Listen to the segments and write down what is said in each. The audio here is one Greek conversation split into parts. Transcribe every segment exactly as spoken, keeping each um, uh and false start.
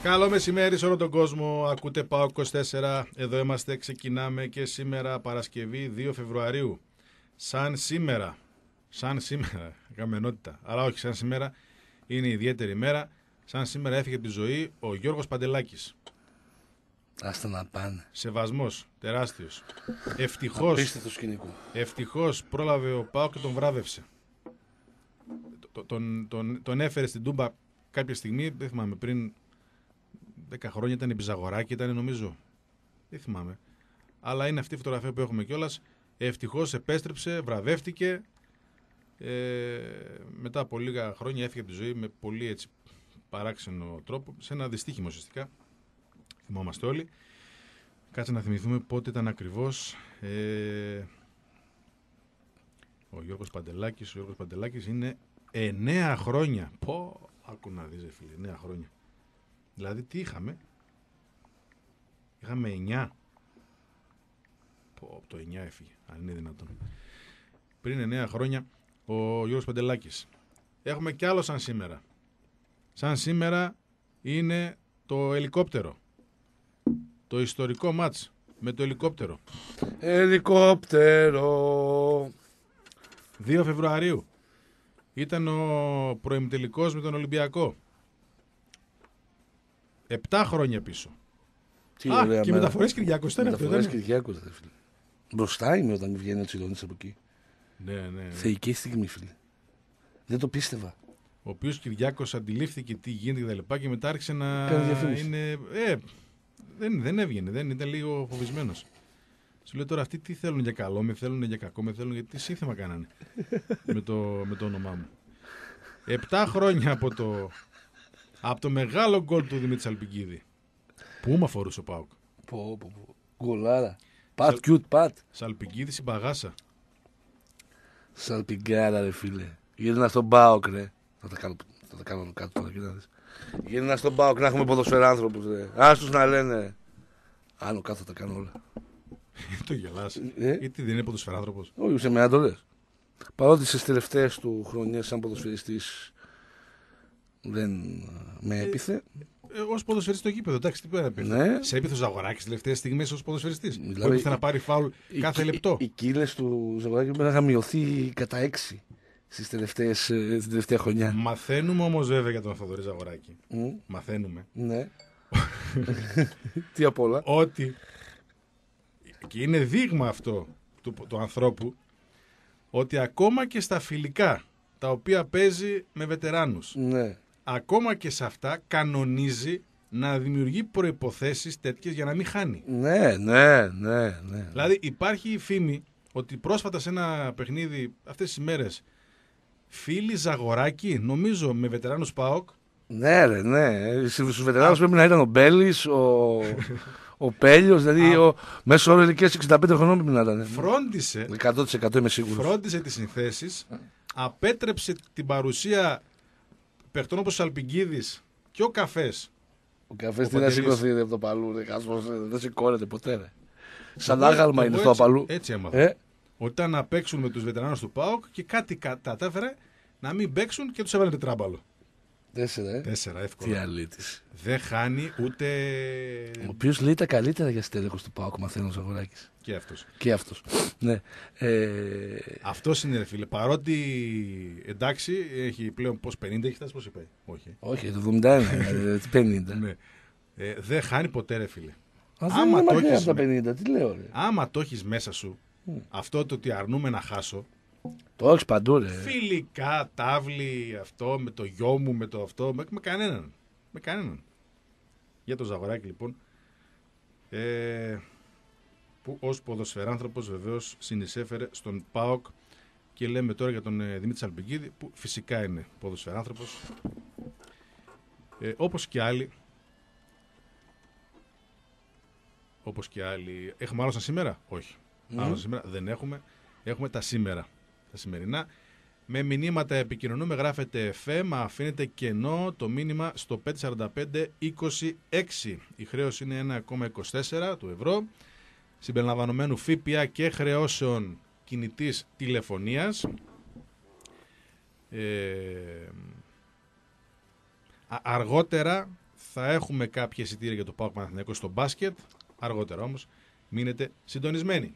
Καλό μεσημέρι σε όλο τον κόσμο. Ακούτε ΠΑΟΚ είκοσι τέσσερα. Εδώ είμαστε. Ξεκινάμε και σήμερα Παρασκευή δύο Φεβρουαρίου. Σαν σήμερα. Σαν σήμερα. Καμενότητα. Αλλά όχι, σαν σήμερα είναι ιδιαίτερη μέρα. Σαν σήμερα έφυγε από τη ζωή ο Γιώργος Παντελάκης. Άστα να πάνε. Σεβασμός. Τεράστιος. Ευτυχώς. Απίστευτο σκηνικό. Ευτυχώς πρόλαβε ο ΠΑΟΚ και τον βράβευσε. Τον, τον, τον, τον έφερε στην Τούμπα κάποια στιγμή. Δεν θυμάμαι πριν. Δέκα χρόνια ήταν η Μπιζαγοράκη, ήταν νομίζω. Δεν θυμάμαι. Αλλά είναι αυτή η φωτογραφία που έχουμε κιόλας. Ευτυχώς επέστρεψε, βραβεύτηκε. Ε, μετά από λίγα χρόνια έφυγε από τη ζωή με πολύ έτσι παράξενο τρόπο. Σε ένα δυστύχημα ουσιαστικά. Θυμόμαστε όλοι. Κάτσε να θυμηθούμε πότε ήταν ακριβώς. Ε, ο Γιώργος Παντελάκης. Ο Γιώργος Παντελάκης είναι εννέα χρόνια. Πω, άκου να δεις, φίλε, εννέα χρόνια. Δηλαδή τι είχαμε. Είχαμε εννιά. Πω, το εννιά έφυγε, αν είναι δυνατόν. Πριν εννέα χρόνια ο Γιώργος Παντελάκης. Έχουμε κι άλλο σαν σήμερα. Σαν σήμερα είναι το ελικόπτερο. Το ιστορικό μάτς με το ελικόπτερο. Ελικόπτερο. δύο Φεβρουαρίου. Ήταν ο προημιτελικός με τον Ολυμπιακό. Επτά χρόνια πίσω. Τι Α, ωραία και μέρα. μεταφορές Κυριάκος ήταν αυτό. Μεταφορές ήταν. Κυριάκος, ρε φίλε. Μπροστά είμαι όταν βγαίνει ο Τσιλώνης από εκεί. Ναι, ναι, ναι. Θεϊκή στιγμή, φίλε. Δεν το πίστευα. Ο οποίος Κυριάκος αντιλήφθηκε τι γίνεται και τα λοιπά και μετά άρχισε να Κάνει διαφήμιση. είναι... Ε, δεν, δεν έβγαινε, δεν ήταν λίγο φοβισμένος. Σου λέει τώρα αυτοί τι θέλουν για καλό, με θέλουν για κακό, με θέλουν γιατί τι σύνθημα κάνανε με, το, με το όνομά μου. Επτά χρόνια από το, από το μεγάλο γκολ του Δημήτρη Σαλπικίδη. Πού με αφορούσε ο ΠΑΟΚ. Πω, πω, πω. Γκολάρα. Πατ, κιούτ, πατ. Σαλπικίδη συμπαγάσα. Σαλπιγκάρα, ρε φίλε. Γύρνα στον Πάοκ, ρε. Θα τα κάνω, θα τα κάνω κάτω τώρα, κοίτα δεις. Γύρνα στον Πάοκ να έχουμε ποδοσφαιράνθρωπους, ρε. Άστους να λένε, ρε. Άνω κάτω θα τα κάνω όλα. Το γελάς. Ε? Γιατί δεν είναι ποδοσφαιράνθρωπος. Όχι, σε μένα το λες. Παρότι στις τελευταίες του χρονιές σαν ποδοσφαιριστής δεν με έπιθε. Ε, ως ποδοσφαιριστής στο γήπεδο, εντάξει, τι πέρα πει. Ναι. Σε έπιθε ο Ζαγοράκης τελευταίες στιγμές ως ποδοσφαιριστής. Δηλαδή, Που έπιθε να πάρει φάουλ Οι, κάθε οι, λεπτό. οι, οι κύλες του Ζαγοράκη πρέπει να είχαν μειωθεί κατά έξι στις τελευταίες, ε, στην τελευταία χρονιά. Μαθαίνουμε όμως βέβαια για τον Θοδωρή Ζαγοράκη. Mm. Μαθαίνουμε Ναι. Τι απ' όλα. ότι και είναι δείγμα αυτό του, του ανθρώπου ότι ακόμα και στα φιλικά τα οποία παίζει με βετεράνους, Ναι. ακόμα και σε αυτά κανονίζει να δημιουργεί προϋποθέσεις τέτοιες για να μην χάνει. Ναι, ναι, ναι, ναι. Δηλαδή υπάρχει η φήμη ότι πρόσφατα σε ένα παιχνίδι αυτές τις ημέρες φίλοι Ζαγοράκη, νομίζω με βετεράνους ΠΑΟΚ. Ναι, ρε, ναι. Στους βετεράνους πρέπει να ήταν ο Μπέλης, ο, ο Πέλιος, δηλαδή ο μέσο όρο ηλικίας εξήντα πέντε χρονών πρέπει να ήταν. Φρόντισε, εκατό τοις εκατό είμαι σίγουρος. φρόντισε τις συνθέσεις, απέτρεψε την παρουσία παιχτών όπως ο Σαλπικίδης και ο Καφές. Ο καφές Ο τι να Παντελής. σηκωθεί ρε, από το παλού, ρε, κάσμος, ρε, δεν σηκώνεται ποτέ. Ρε. Σαν Εγώ- άγαλμα εγώ είναι στο έτσι- απαλού. Έτσι έμαθα. Ε, Ότι ήταν να παίξουν με τους βετεράνους του ΠΑΟΚ και κάτι κατάφερε να μην παίξουν και τους έβαλε τετράμπαλο. τέσσερα, ε. Τέσσερα, Τι εύκολα. αλήτης. Δεν χάνει ούτε Ο οποίος λέει τα καλύτερα για στέλεχος του ΠΑΟΚ, μαθαίνει ο Ζαγοράκης. και αυτός. Και αυτός. Ναι. Ε, Αυτός είναι ρε φίλε. Παρότι εντάξει, έχει πλέον πώς πενήντα έχει φτάσει, πώς είπε. Όχι. όχι, το εβδομήντα ένα, ε, τι πενήντα. Ναι. Ε, δεν χάνει ποτέ ρε φίλε. Α, δεν Άμα είναι το μακριά έχεις από τα με- πενήντα, τι λέω, ρε. Άμα το έχεις μέσα σου, αυτό το ότι αρνούμε να χάσω, Το έχεις παντού, ρε. φιλικά, τάβλη, αυτό, με το γιο μου, με το αυτό, με, με κανέναν. Με κανέναν. Για το Ζαγοράκη λοιπόν, ε, που ως ποδοσφαιράνθρωπος βεβαίως συνεισέφερε στον ΠΑΟΚ και λέμε τώρα για τον ε, Δημήτρη Σαλπικίδη που φυσικά είναι ποδοσφαιράνθρωπος, ε, όπως και άλλοι. Όπως και άλλοι. Έχουμε άλλο σαν σήμερα? Όχι. Mm. Άλλο σαν σήμερα δεν έχουμε. Έχουμε τα σήμερα. Τα σημερινά. Με μηνύματα επικοινωνούμε. Γράφετε εφ εμ. Αφήνετε κενό το μήνυμα στο πέντε τέσσερα πέντε είκοσι έξι. Η χρέωση είναι ένα κόμμα είκοσι τέσσερα του ευρώ. Συμπεριλαμβανομένου ΦΠΑ και χρεώσεων κινητής τηλεφωνίας. Ε, α- αργότερα θα έχουμε κάποια εισιτήρια για το ΠΑΟΚ Παναθηναϊκός στο μπάσκετ. Αργότερα όμως, μείνετε συντονισμένοι.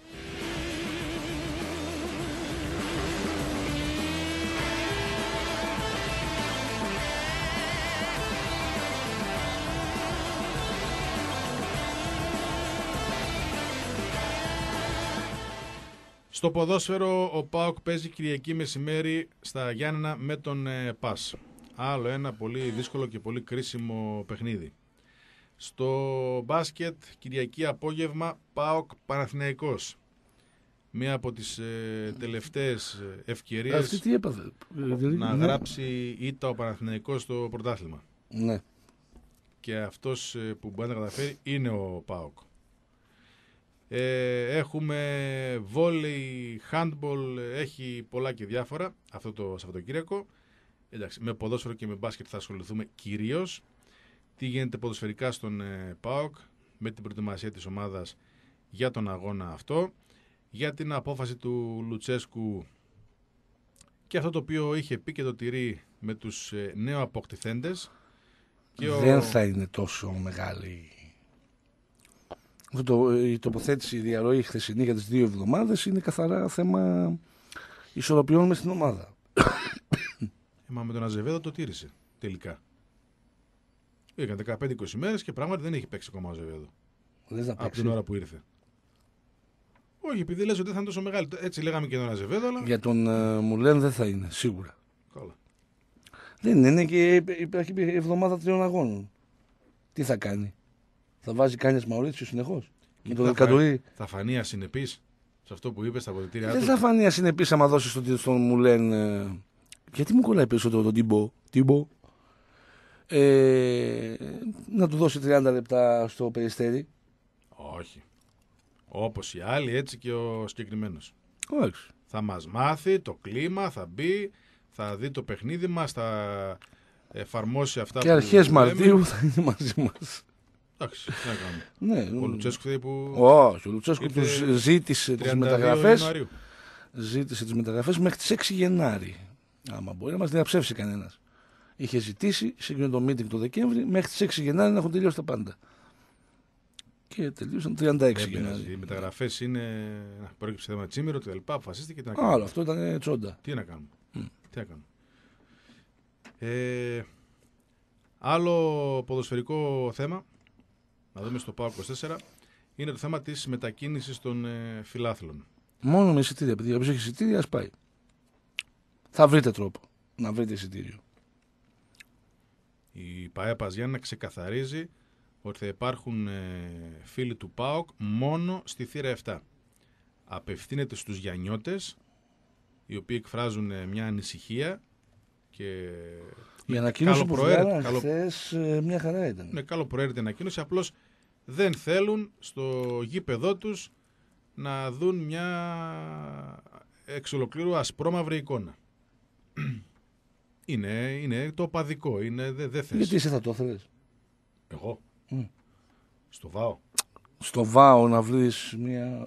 Στο ποδόσφαιρο ο ΠΑΟΚ παίζει Κυριακή μεσημέρι στα Γιάννενα με τον ε, ΠΑΣ. Άλλο ένα πολύ δύσκολο και πολύ κρίσιμο παιχνίδι. Στο μπάσκετ Κυριακή απόγευμα ΠΑΟΚ Παναθηναϊκός. Μία από τις ε, τελευταίες ευκαιρίες Αυτή τι έπαθε. να ναι. γράψει ήττα ο Παναθηναϊκός στο πρωτάθλημα. Ναι. Και αυτός ε, που μπορεί να καταφέρει είναι ο ΠΑΟΚ. Ε, έχουμε βόλεϊ, handball, έχει πολλά και διάφορα αυτό το Σαββατοκύριακο. Εντάξει, με ποδόσφαιρο και με μπάσκετ θα ασχοληθούμε κυρίως. Τι γίνεται ποδοσφαιρικά στον ε, ΠΑΟΚ, με την προετοιμασία της ομάδας για τον αγώνα αυτό, για την απόφαση του Λουτσέσκου και αυτό το οποίο είχε πει και το τηρεί με τους ε, νέο αποκτηθέντες. Και Δεν ο... θα είναι τόσο μεγάλη. Αυτό το, η τοποθέτηση, η διαρροή χθεσινή για τις δύο εβδομάδες είναι καθαρά θέμα ισορροπιών μες στην ομάδα. Ε, μα με τον Αζεβέδο το τήρησε τελικά. Είχαν δεκαπέντε είκοσι μέρες και πράγματι δεν έχει παίξει ακόμα ο Αζεβέδο. Δεν θα Από παίξει. την ώρα που ήρθε. Όχι, επειδή λες ότι δεν θα είναι τόσο μεγάλη. Έτσι λέγαμε και τον Αζεβέδο, αλλά. Για τον uh, Μουλέν δεν θα είναι, σίγουρα. Καλά. Δεν είναι και υπάρχει εβδομάδα τριών αγώνων. Τι θα κάνει. Θα βάζει Κάνιας Μαουρίτσιο συνεχώς. Με τον Ελκαντουρί. Θα φανεί ασυνεπής σε αυτό που είπε στα αποδυτήριά Δεν του. θα φανεί ασυνεπής άμα δώσει στον, στον Μουλέν. Ε, γιατί μου κολλάει περισσότερο τον Τιμπό. Τιμπό. Ε, να του δώσει τριάντα λεπτά στο Περιστέρι. Όχι. Όπως οι άλλοι, έτσι και ο συγκεκριμένος. Όχι. Θα μας μάθει το κλίμα, θα μπει, θα δει το παιχνίδι μας, θα εφαρμόσει αυτά και που αρχές λέμε. Μαρτίου θα είναι μαζί μας. Εντάξει, τι να κάνουμε. Ναι. Ο Λουτσέσκου θέλει που. Όχι, ο Λουτσέσκου ήρθε τους ζήτησε τις τριάντα δύο μεταγραφές. Ιανουαρίου. Ζήτησε τις μεταγραφές μέχρι τις έξι Γενάρη. Άμα μπορεί να μας διαψεύσει κανένας. Είχε ζητήσει, συγκεκριμένο το meeting το Δεκέμβρη, μέχρι τις έξι Γενάρη να έχουν τελειώσει τα πάντα. Και τελείωσαν τριάντα έξι Δεν πειράζει. Γενάρη. Οι μεταγραφές είναι. Πρόκειψε θέμα τσίμηρο και τα λοιπά. Αποφασίστηκε τι να κάνουμε. Άλλο, αυτό ήταν τσόντα. Τι να κάνουμε. Mm. Τι να κάνουμε. Ε, άλλο ποδοσφαιρικό θέμα, να δούμε στο ΠΑΟΚ είκοσι τέσσερα, είναι το θέμα της μετακίνησης των ε, φιλάθλων. Μόνο με εισιτήρια, επειδή όποιος έχει εισιτήρια ας πάει. Θα βρείτε τρόπο να βρείτε εισιτήριο. Η ΠΑΕ Παζιάννα ξεκαθαρίζει ότι θα υπάρχουν ε, φίλοι του ΠΑΟΚ μόνο στη θύρα επτά. Απευθύνεται στους Γιαννιώτες, οι οποίοι εκφράζουν ε, μια ανησυχία και Η ανακοίνωση που βγάλαν καλο... χθες ε, μια χαρά ήταν. με καλοπροαίρετη ανακοίνωση, απλώς δεν θέλουν στο γήπεδό τους να δουν μια εξ ολοκλήρου ασπρόμαυρη εικόνα. Είναι, είναι το οπαδικό, είναι, δεν δε θες. Γιατί εσύ θα το θέλεις. Εγώ, Mm. στο ΒΑΟ. Στο ΒΑΟ να βρεις μια...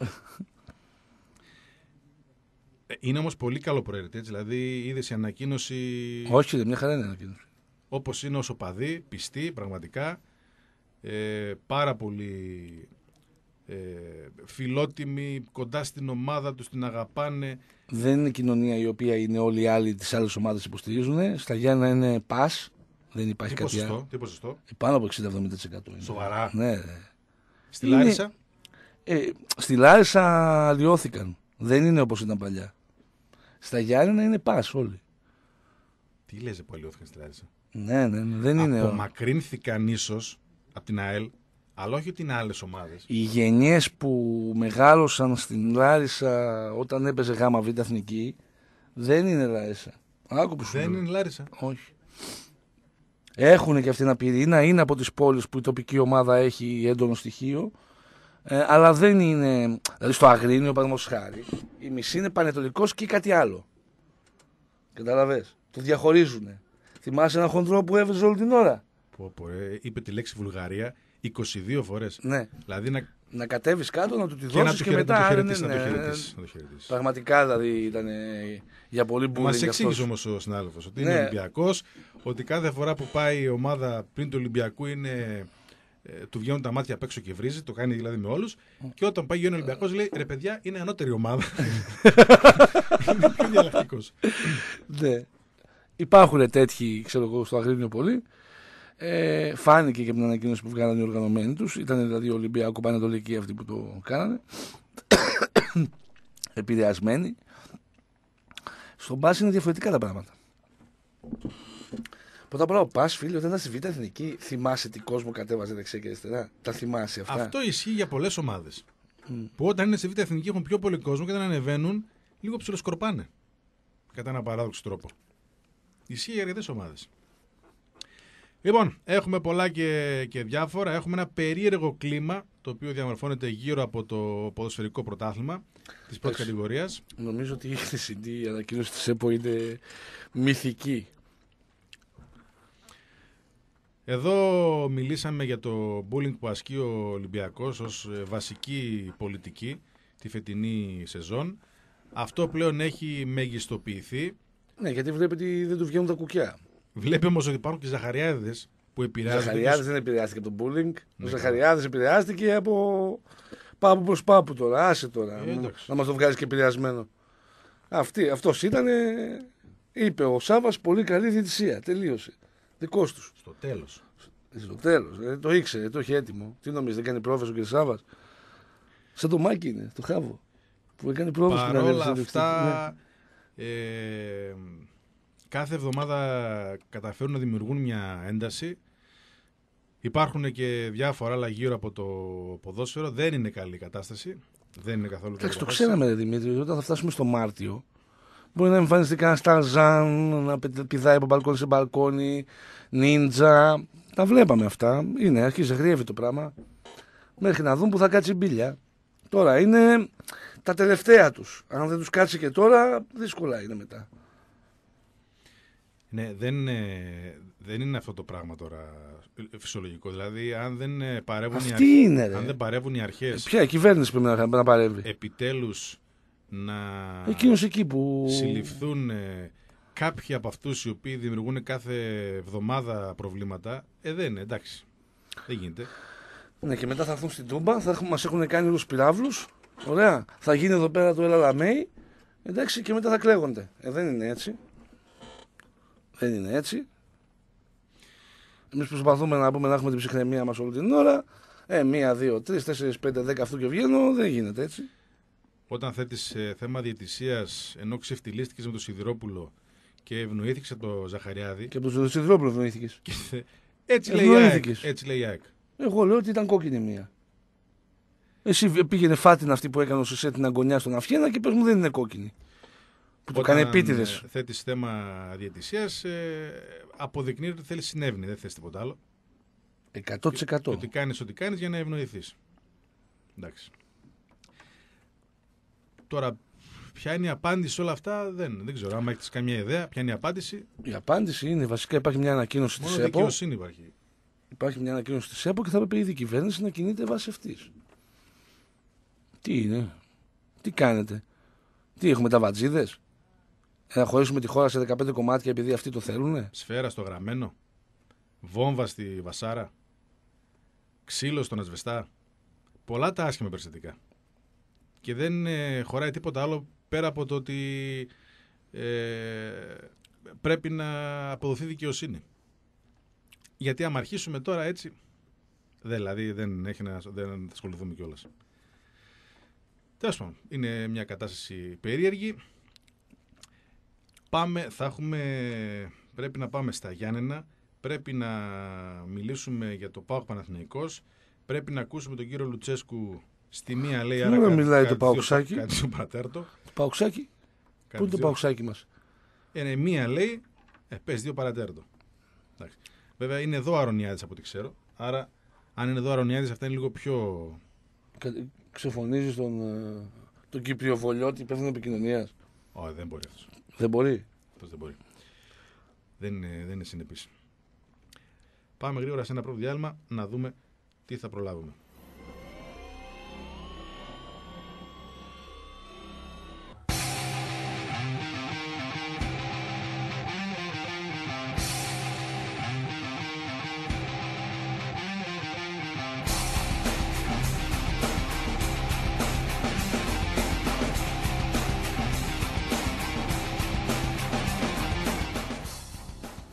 Είναι όμως πολύ καλοπροαίρετη, έτσι, δηλαδή είδες η ανακοίνωση Όχι, δεν, μια χαρά είναι η ανακοίνωση. όπως είναι ως οπαδοί, πιστοί, πραγματικά, ε, πάρα πολύ ε, φιλότιμοι, κοντά στην ομάδα τους, την αγαπάνε. Δεν είναι κοινωνία η οποία είναι όλοι οι άλλοι τις άλλες ομάδες υποστηρίζουν. Στα Γιάννα είναι πας. Δεν υπάρχει Τι κάτι ποσοστό, άλλο. τι ποσοστό. Πάνω από εξήντα με εβδομήντα τοις εκατό είναι. Σοβαρά. Ναι, ναι. Στη Είναι- Λάρισα. Ε, στη Λάρισα αλλοιώθηκαν. Δεν είναι όπως ήταν παλιά. Στα Γιάννενα είναι πας όλοι. Τι λες που αλλοιώθηκαν στη Λάρισα. Ναι, ναι, ναι, δεν είναι. Απομακρύνθηκαν ίσως από την ΑΕΛ, αλλά όχι ότι είναι άλλες ομάδες. Οι γενιές που μεγάλωσαν στην Λάρισα όταν έπαιζε γάμα β' εθνική δεν είναι Λάρισα. Άκου που σου Δεν λέω. είναι Λάρισα. Όχι. Έχουν και αυτή ένα πυρήνα, είναι από τις πόλεις που η τοπική ομάδα έχει έντονο στοιχείο, ε, αλλά δεν είναι. Δηλαδή στο Αγρίνιο, παραδείγματος χάρη, η μισή είναι Πανετολικός και κάτι άλλο. Καταλαβες. Το διαχωρίζουν. Θυμάσαι ένα χοντρό που έβριζε όλη την ώρα. Πω, πω, ε, είπε τη λέξη Βουλγαρία είκοσι δύο φορές. Ναι. Δηλαδή να, Να κατέβεις κάτω, να του τη και να δώσεις το και, χαιρε- να μετά. το ναι, χαιρετήσεις, να το ναι, ναι. χαιρετήσεις, να το χαιρετήσεις. Πραγματικά δηλαδή ήταν ε, για πολύ Μας μπουλίνγκ εξήγησε αυτός. όμως ο συνάδελφος ότι Ναι. είναι Ολυμπιακός, ότι κάθε φορά που πάει η ομάδα πριν του Ολυμπιακού είναι, ε, του βγαίνουν τα μάτια απ' έξω και βρίζει, το κάνει δηλαδή με όλους. Και όταν πάει ο Ολυμπιακός λέει ρε παιδιά, είναι ανώτερη ομάδα. Είναι πιο διαλλακτικός. Ναι. Υπάρχουν τέτοιοι, ξέρω εγώ, στο Αγρίνιο πολύ. Ε, φάνηκε και από την ανακοίνωση που βγάλανε οι οργανωμένοι τους. Ήταν δηλαδή ο Ολυμπιακό Πανετολική αυτοί που το κάνανε. Επηρεασμένοι. Στον μπάσκετ είναι διαφορετικά τα πράγματα. Πρώτα απ' όλα, ο Πας, φίλε, όταν ήταν στη Β' Εθνική, θυμάσαι τι κόσμο κατέβαζε δεξιά και αριστερά. Τα θυμάσαι αυτά. Αυτό ισχύει για πολλές ομάδες. Mm. Που όταν είναι στη Β' Εθνική έχουν πιο πολύ κόσμο και όταν ανεβαίνουν, λίγο ψιλοσκορπάνε. Κατά ένα παράδοξο τρόπο. Ισχύει για αρκετές ομάδες. Λοιπόν, έχουμε πολλά και, και διάφορα. Έχουμε ένα περίεργο κλίμα το οποίο διαμορφώνεται γύρω από το ποδοσφαιρικό πρωτάθλημα της πρώτης κατηγορίας. Νομίζω ότι η χθεσινή ανακοίνωση της ΕΠΟ είναι μυθική. Εδώ μιλήσαμε για το bullying που ασκεί ο Ολυμπιακός ως βασική πολιτική τη φετινή σεζόν. Αυτό πλέον έχει μεγιστοποιηθεί. Ναι, γιατί βλέπει ότι δεν του βγαίνουν τα κουκιά. Βλέπει όμως ότι υπάρχουν και Ζαχαριάδες που επηρεάζονται. Ο Ζαχαριάδης δεν επηρεάστηκε από τον bullying. Ναι, ο Ζαχαριάδης επηρεάστηκε από πάπου προς πάπου τώρα. Άσε τώρα. Ε, να μας το βγάλεις και επηρεασμένο. Αυτή, αυτός ήταν. Είπε ο Σάββας πολύ καλή διαιτησία. Τελείωσε. Δικός τους. Στο τέλος. Στο τέλος. Ε, το ήξερε, το είχε έτοιμο. Τι νομίζεις, δεν κάνει πρόβες ο κ. Σάββας. Σαν το Μάκη είναι, το Χάβο. Που έκανε πρόβες. Παρ' όλα αυτά. Ναι. Ε, κάθε εβδομάδα καταφέρουν να δημιουργούν μια ένταση. Υπάρχουν και διάφορα άλλα γύρω από το ποδόσφαιρο. Δεν είναι καλή η κατάσταση. Δεν είναι καθόλου καλή. Εντάξει, το ξέραμε, ρε Δημήτρη, όταν θα φτάσουμε στο Μάρτιο. Μπορεί να εμφανιστεί κανένα Σταρζάν, να πηδάει από μπαλκόνι σε μπαλκόνι, νίντζα. Τα βλέπαμε αυτά. Είναι, αρχίζει, γριεύει το πράγμα. Μέχρι να δουν που θα κάτσει η μπίλια. Τώρα είναι τα τελευταία τους. Αν δεν τους κάτσει και τώρα, δύσκολα είναι μετά. Ναι, δεν είναι, δεν είναι αυτό το πράγμα τώρα φυσιολογικό. Δηλαδή, αν δεν παρεύουν, Αυτή οι, είναι, αν δεν παρεύουν οι αρχές. Ποια η κυβέρνηση πρέπει να, να παρεύει. Επιτέλους να Εκείνος εκεί που συλληφθούν ε, κάποιοι από αυτούς οι οποίοι δημιουργούν κάθε εβδομάδα προβλήματα. Ε, δεν είναι, εντάξει. Δεν γίνεται. Ναι, και μετά θα έρθουν στην Τούμπα, θα μας έχουν κάνει όλους πυράβλους. Ωραία. Θα γίνει εδώ πέρα το Ελαλαμέι. Εντάξει, και μετά θα κλαίγονται. Ε, δεν είναι έτσι. Δεν είναι έτσι. Εμείς προσπαθούμε να πούμε να έχουμε την ψυχραιμία μας όλη την ώρα. Ε, μία, δύο, τρεις, τέσσερις, πέντε, δέκα αυτού και βγαίνω. Δεν γίνεται έτσι. Όταν θέτεις ε, θέμα διαιτησίας, ενώ ξεφτυλίστηκες με τον Σιδηρόπουλο και ευνοήθηκες από τον Ζαχαριάδη. Και από τον Σιδηρόπουλο ευνοήθηκες. Έτσι λέει η ΑΕΚ. Έτσι λέει η ΑΕΚ. Εγώ λέω ότι ήταν κόκκινη μία. Εσύ πήγαινε φάτινα αυτή που έκανε ο Σισέ την αγωνιά στον Αυχένα και πες μου δεν είναι κόκκινη. Που το κάνει επίτηδες. Όταν θέτεις θέμα διαιτησίας, ε, αποδεικνύει ότι θέλεις συνέβη, δεν θες τίποτα άλλο. εκατό τοις εκατό. Και ότι κάνεις ό,τι κάνεις για να ευνοηθείς. Εντάξει. Τώρα, ποια είναι η απάντηση σε όλα αυτά, δεν, δεν ξέρω. Άμα έχεις καμία ιδέα, ποια είναι η απάντηση. Η απάντηση είναι βασικά υπάρχει μια ανακοίνωση της ΕΠΟ. Μόνο δικαιοσύνη υπάρχει. Υπάρχει μια ανακοίνωση της ΕΠΟ και θα πρέπει η ήδη κυβέρνηση να κινείται βάσει αυτής. Τι είναι, τι κάνετε, τι έχουμε τα βατζίδες, να χωρίσουμε τη χώρα σε δεκαπέντε κομμάτια επειδή αυτοί το θέλουνε. Σφαίρα στο γραμμένο, βόμβα στη Βασάρα, ξύλο στον Ασβεστά. Πολλά τα άσχημα περιστατικά. Και δεν ε, χωράει τίποτα άλλο πέρα από το ότι ε, πρέπει να αποδοθεί δικαιοσύνη. Γιατί άμα αρχίσουμε τώρα έτσι, δηλαδή δεν, έχει να, δεν θα ασχοληθούμε κιόλας. Τέλος πάντων, είναι μια κατάσταση περίεργη. Πάμε, θα έχουμε, πρέπει να πάμε στα Γιάννενα, πρέπει να μιλήσουμε για το ΠΑΟΚ Παναθηναϊκός, πρέπει να ακούσουμε τον κύριο Λουτσέσκου στη μία λέει άρα κάτι, μιλάει κάτι, το Παουξάκι. Κάτι στο παρατέρτο. Το Παουξάκι, πού είναι το Παουξάκι μας. Είναι μία λέει, ε, πες δύο παρατέρτο. Εντάξει. Βέβαια είναι εδώ Αρωνιάδης από ό,τι ξέρω, άρα αν είναι εδώ Αρωνιάδης αυτά είναι λίγο πιο... Ξεφωνίζεις τον, τον Κύπριο Βολιώτη, υπεύθυνο επικοινωνίας. Όχι, δεν μπορεί αυτός. Δεν μπορεί. Αυτός δεν μπορεί. Δεν είναι, δεν είναι συνεπής. Πάμε γρήγορα σε ένα πρώτο διάλειμμα να δούμε τι θα προλάβουμε.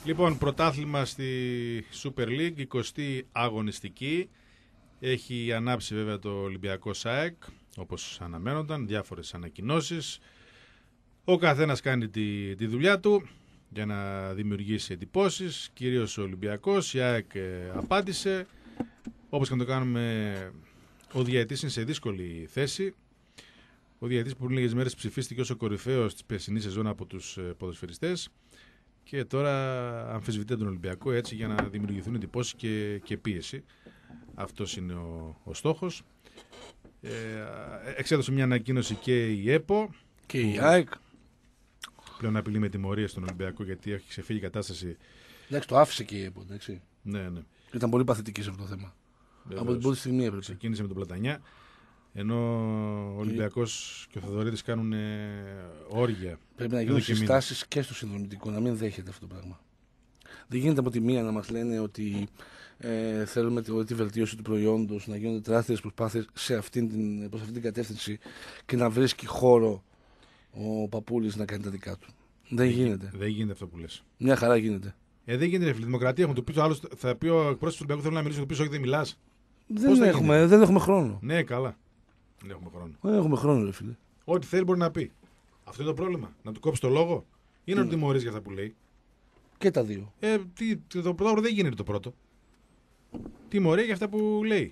Λοιπόν, πρωτάθλημα στη Super League, εικοστή αγωνιστική. Έχει ανάψει βέβαια το Ολυμπιακό ΣΑΕΚ, όπως αναμένονταν, διάφορες ανακοινώσεις. Ο καθένας κάνει τη, τη δουλειά του για να δημιουργήσει εντυπώσεις, κυρίως ο Ολυμπιακός. Η ΑΕΚ ε, απάντησε. Όπως και να το κάνουμε, ο διαιτητής είναι σε δύσκολη θέση. Ο διαιτητής που πριν λίγες μέρες ψηφίστηκε ως ο κορυφαίος της περσινής σεζόν από τους ε, ποδοσφαιριστές. Και τώρα αμφισβητεί τον Ολυμπιακό έτσι για να δημιουργηθούν εντυπώσεις και, και πίεση. Αυτός είναι ο, ο στόχος. Ε, εξέδωσε μια ανακοίνωση και η ΕΠΟ. Και η ΑΕΚ. Πλέον απειλεί με τιμωρία στον Ολυμπιακό γιατί έχει ξεφύγει η κατάσταση. Εντάξει, το άφησε και η ΕΠΟ. Εντάξει. Ναι, ναι. Ήταν πολύ παθητική σε αυτό το θέμα. Βεβαίως. Από την πρώτη στιγμή έπρεπε. Ξεκίνησε με τον Πλατανιά. Ενώ ο Ολυμπιακός και ο Θοδωρίδης κάνουν ε, όργια. Πρέπει να γίνουν συστάσεις και στο συνδρομητικό, να μην δέχεται αυτό το πράγμα. Δεν γίνεται από τη μία να μας λένε ότι ε, θέλουμε τη, τη βελτίωση του προϊόντος, να γίνονται τεράστιες προσπάθειες σε αυτήν την, προς αυτήν την κατεύθυνση και να βρίσκει χώρο ο Παπούλης να κάνει τα δικά του. Δεν, δεν γίνεται. Δεν γίνεται αυτό που λες. Μια χαρά γίνεται. Ε, δεν γίνεται. Ρε, δημοκρατία έχουν το πει το άλλο. Θα πει ο εκπρόσωπος του Ολυμπιακού: θέλω να μιλήσω, το πει όχι, δεν μιλάς. Δεν έχουμε, δεν έχουμε χρόνο. Ναι, καλά. Δεν έχουμε χρόνο. Δεν έχουμε χρόνο, ρε φίλε. Ό,τι θέλει μπορεί να πει. Αυτό είναι το πρόβλημα. Να του κόψει το λόγο ή να του τιμωρείς για αυτά που λέει. Και τα δύο. Ε, τι, το πρώτο δεν γίνεται το πρώτο. Τιμωρεί για αυτά που λέει.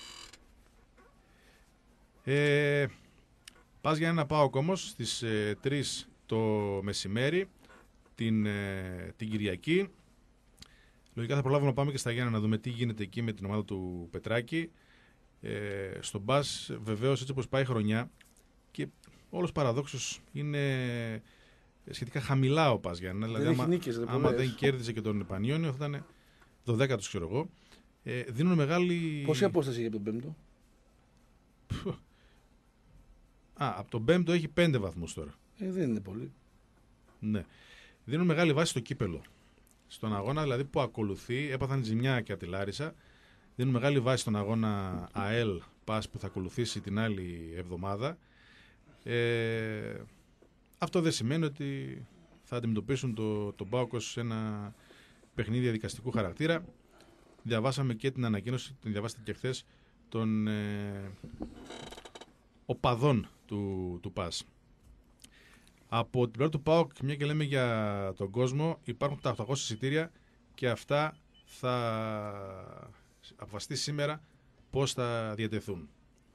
Ε, πας για ένα ΠΑΟΚ όμως στις ε, τρεις το μεσημέρι την, ε, την Κυριακή. Λογικά θα προλάβουμε να πάμε και στα Γιάννα να δούμε τι γίνεται εκεί με την ομάδα του Πετράκη. Ε, στον μπας βεβαίως έτσι όπως πάει η χρονιά και όλος παραδόξως είναι σχετικά χαμηλά ο Πας Γιάννα. Δηλαδή άμα, νίκες, δεν άμα δεν κέρδισε και τον Πανιόνιο θα ήταν δωδέκατος ξέρω εγώ. Ε, δίνουν μεγάλη... Πόση απόσταση έχει από τον πέμπτο? Α, από τον πέμπτο έχει πέντε βαθμούς τώρα. Ε, δεν είναι πολύ. Ναι. Δίνουν μεγάλη βάση στο κύπελο. Στον αγώνα δηλαδή που ακολουθεί, έπαθαν ζημιά και από τη Λάρισα. Δίνουν μεγάλη βάση στον αγώνα ΑΕΛ ΠΑΣ που θα ακολουθήσει την άλλη εβδομάδα. Ε, αυτό δεν σημαίνει ότι θα αντιμετωπίσουν το, τον ΠΑΟΚ σε ένα παιχνίδι διαδικαστικού χαρακτήρα. Διαβάσαμε και την ανακοίνωση, την διαβάσατε και χθες, των ε, οπαδών του, του ΠΑΣ. Από την πλευρά του ΠΑΟΚ, μια και λέμε για τον κόσμο, υπάρχουν τα οκτακόσια εισιτήρια και αυτά θα αποφασιστεί σήμερα πώς θα διατεθούν.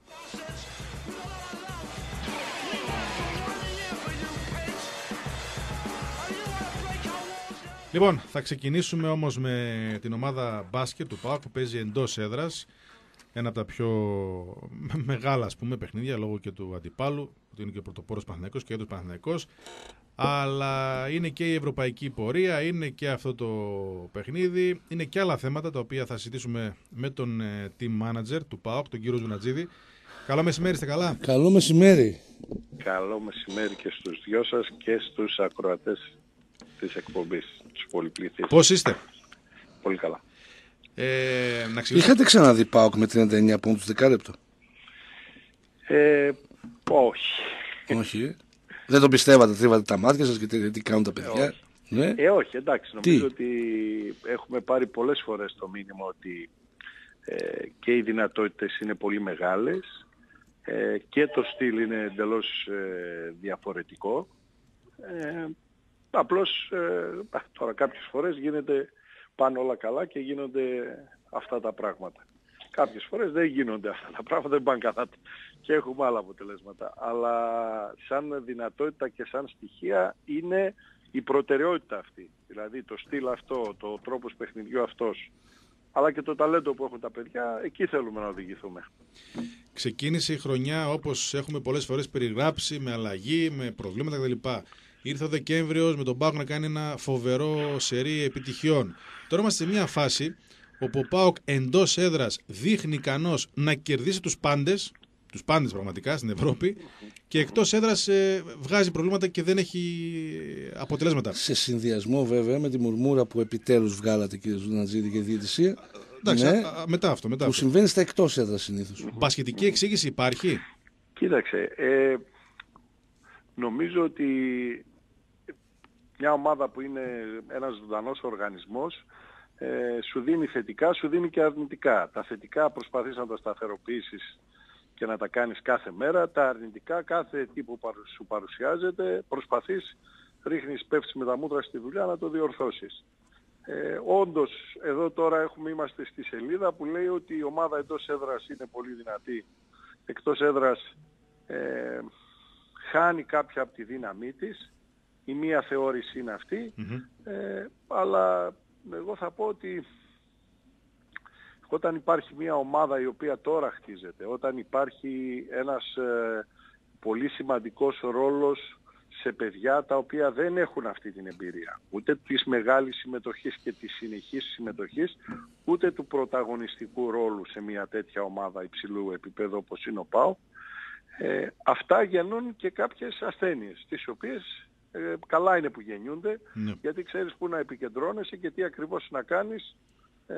Λοιπόν, θα ξεκινήσουμε όμως με την ομάδα μπάσκετ του ΠΑΟΚ που παίζει εντός έδρας. Ένα από τα πιο μεγάλα ας πούμε παιχνίδια λόγω και του αντιπάλου, που είναι και ο πρωτοπόρος Παναθηναϊκός και έντος Παναθηναϊκός. Αλλά είναι και η ευρωπαϊκή πορεία, είναι και αυτό το παιχνίδι, είναι και άλλα θέματα τα οποία θα συζητήσουμε με τον team manager του ΠΑΟΚ, τον κύριο Ζουνατζίδη. Καλό μεσημέρι, είστε καλά? Καλό μεσημέρι. Καλό μεσημέρι και στους δυο σας και στους ακροατές της εκπομπής, τους πολυπληθείς. Πώς είστε? Πολύ καλά. Ε, να Είχατε ξαναδεί ΠΑΟΚ με τριάντα εννέα πόντους δεκάλεπτο? Ε, όχι. Όχι. Δεν το πιστεύατε, τρίβατε τα μάτια σας και τι, τι κάνουν τα παιδιά? Ε, όχι. Ναι. Ε, όχι, εντάξει. Νομίζω Τι? ότι έχουμε πάρει πολλές φορές το μήνυμα ότι ε, και οι δυνατότητες είναι πολύ μεγάλες ε, και το στυλ είναι εντελώς ε, διαφορετικό. Ε, απλώς ε, τώρα κάποιες φορές γίνεται πάνε όλα καλά και γίνονται αυτά τα πράγματα. Κάποιες φορές δεν γίνονται αυτά τα πράγματα, δεν πάνε καλά και έχουμε άλλα αποτελέσματα. Αλλά σαν δυνατότητα και σαν στοιχεία είναι η προτεραιότητα αυτή. Δηλαδή το στυλ αυτό, το τρόπος παιχνιδιού αυτός, αλλά και το ταλέντο που έχουν τα παιδιά, εκεί θέλουμε να οδηγηθούμε. Ξεκίνησε η χρονιά όπως έχουμε πολλές φορές περιγράψει, με αλλαγή, με προβλήματα κτλ. Ήρθε ο Δεκέμβριος με τον ΠΑΟΚ να κάνει ένα φοβερό σερί επιτυχιών. Τώρα είμαστε σε μια φάση όπου ο ΠΑΟΚ εντός έδρας δείχνει ικανός να κερδίσει τους πάντες, τους πάντες πραγματικά στην Ευρώπη, και εκτός έδρας ε, βγάζει προβλήματα και δεν έχει αποτελέσματα. Σε συνδυασμό βέβαια με τη μουρμούρα που επιτέλους βγάλατε, κύριε Ζουνατζίδη, και διαιτησία. Εντάξει, ναι, α, α, μετά αυτό. Μετά που αυτό. συμβαίνει στα εκτός έδρας συνήθως. Μπασκετική εξήγηση υπάρχει? Κοίταξε, ε, νομίζω ότι μια ομάδα που είναι ένας ζωντανός οργανισμός ε, σου δίνει θετικά, σου δίνει και αρνητικά. Τα θετικά προσπαθείς να τα σταθεροποιήσεις και να τα κάνεις κάθε μέρα. Τα αρνητικά, κάθε τι που σου παρουσιάζεται, προσπαθείς, ρίχνεις, πέφτεις με τα μούτρα στη δουλειά να το διορθώσεις. Ε, όντως, εδώ τώρα έχουμε, είμαστε στη σελίδα που λέει ότι η ομάδα εντός έδρας είναι πολύ δυνατή. Εκτός έδρας ε, χάνει κάποια από τη δύναμή της. Η μία θεώρηση είναι αυτή. Mm-hmm. Ε, αλλά εγώ θα πω ότι όταν υπάρχει μια ομάδα η οποία τώρα χτίζεται, όταν υπάρχει ένας ε, πολύ σημαντικός ρόλος σε παιδιά τα οποία δεν έχουν αυτή την εμπειρία, ούτε της μεγάλης συμμετοχής και της συνεχής συμμετοχής, ούτε του πρωταγωνιστικού ρόλου σε μια τέτοια ομάδα υψηλού επίπεδου όπως είναι ο ΠΑΟΚ, ε, αυτά γεννούν και κάποιες ασθένειες, τις οποίες ε, καλά είναι που γεννιούνται, ναι. γιατί ξέρεις πού να επικεντρώνεσαι και τι ακριβώς να κάνεις ε,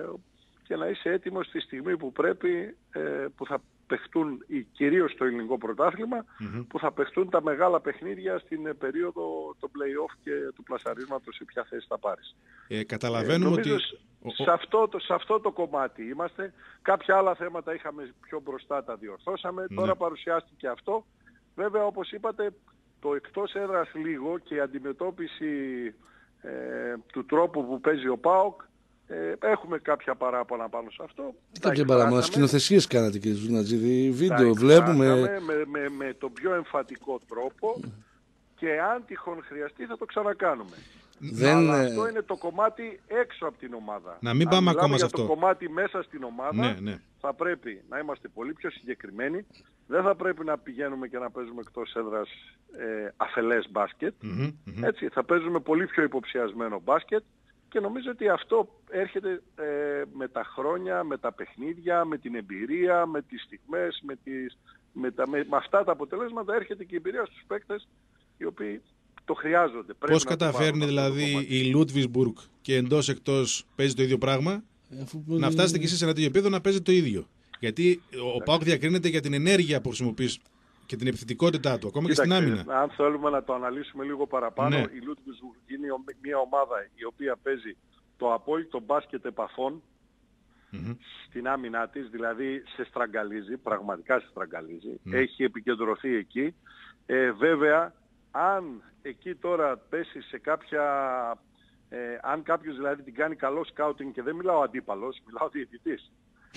και να είσαι έτοιμος στη στιγμή που πρέπει, ε, που θα παιχτούν, κυρίως στο ελληνικό πρωτάθλημα, mm-hmm. που θα παιχτούν τα μεγάλα παιχνίδια στην περίοδο το play-off και του πλασαρίσματος σε ποια θέση θα πάρεις. Ε, καταλαβαίνουμε ε, ότι... Σε αυτό, το, σε αυτό το κομμάτι είμαστε. Κάποια άλλα θέματα είχαμε πιο μπροστά, τα διορθώσαμε. Mm-hmm. Τώρα παρουσιάστηκε αυτό. Βέβαια, όπως είπατε, το εκτός έδρας λίγο και η αντιμετώπιση ε, του τρόπου που παίζει ο ΠΑΟΚ, Ε, έχουμε κάποια παράπονα πάνω σε αυτό. Κάποια παράπονα. Σκηνοθεσίες κάνατε, κύριε Ζουνατζίδη. Βίντεο βλέπουμε. Με, με, με τον πιο εμφατικό τρόπο και αν τυχόν χρειαστεί θα το ξανακάνουμε. Δεν... Αλλά αυτό είναι το κομμάτι έξω από την ομάδα. Να μην πάμε ακόμα σε αυτό. Το κομμάτι μέσα στην ομάδα ναι, ναι. θα πρέπει να είμαστε πολύ πιο συγκεκριμένοι. Δεν θα πρέπει να πηγαίνουμε και να παίζουμε εκτός έδρας ε, αφελές μπάσκετ. Mm-hmm, mm-hmm. Έτσι, θα παίζουμε πολύ πιο υποψιασμένο μπάσκετ. Και νομίζω ότι αυτό έρχεται ε, με τα χρόνια, με τα παιχνίδια, με την εμπειρία, με τις στιγμές, με, τις, με, τα, με, με αυτά τα αποτελέσματα έρχεται και η εμπειρία στους παίκτες οι οποίοι το χρειάζονται. Πώς καταφέρνει δηλαδή η Λούτβισμπουργκ και εντός εκτός παίζει το ίδιο πράγμα, Αφού να φτάσετε κι εσείς σε ένα τέτοιο επίπεδο να παίζει το ίδιο. Γιατί ο ΠΑΟΚ διακρίνεται για την ενέργεια που χρησιμοποιείς και την επιθετικότητά του, ακόμα Κοίταξε, και στην άμυνα. Αν θέλουμε να το αναλύσουμε λίγο παραπάνω, ναι. η Λούτβισμπουργκ είναι μια ομάδα η οποία παίζει το απόλυτο μπάσκετ επαφών mm-hmm. στην άμυνά της, δηλαδή σε στραγγαλίζει, πραγματικά σε στραγγαλίζει, mm. έχει επικεντρωθεί εκεί. Ε, βέβαια, αν εκεί τώρα πέσει σε κάποια... Ε, αν κάποιος δηλαδή την κάνει καλό σκάουτινγκ, και δεν μιλάω αντίπαλος, μιλάω διαιτητής,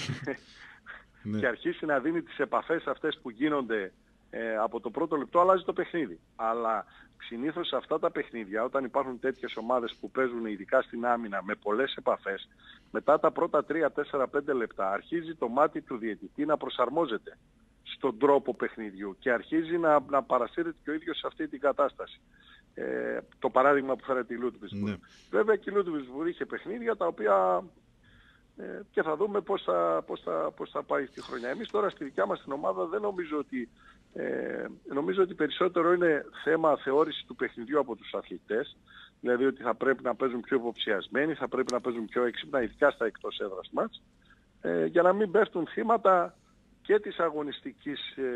και αρχίσει να δίνει τις επαφές αυτές που γίνονται Ε, από το πρώτο λεπτό, αλλάζει το παιχνίδι. Αλλά συνήθως σε αυτά τα παιχνίδια, όταν υπάρχουν τέτοιες ομάδες που παίζουν ειδικά στην άμυνα με πολλές επαφές, μετά τα πρώτα τρία, τέσσερα, πέντε λεπτά αρχίζει το μάτι του διαιτητή να προσαρμόζεται στον τρόπο παιχνιδιού και αρχίζει να, να παρασύρεται και ο ίδιος σε αυτή την κατάσταση. Ε, το παράδειγμα που φέρατε η Λούτβισμπουργκ. Ναι. Βέβαια και η Λούτβισμπουργκ είχε παιχνίδια τα οποία ε, και θα δούμε πώς θα, πώς, θα, πώς θα πάει στη χρονιά. Εμείς τώρα στη δικιά μας την ομάδα δεν νομίζω ότι Ε, νομίζω ότι περισσότερο είναι θέμα θεώρησης του παιχνιδιού από τους αθλητές, δηλαδή ότι θα πρέπει να παίζουν πιο υποψιασμένοι, θα πρέπει να παίζουν πιο έξυπνα, ειδικά στα εκτός έδρας μας, ε, για να μην πέφτουν θύματα και της αγωνιστικής ε,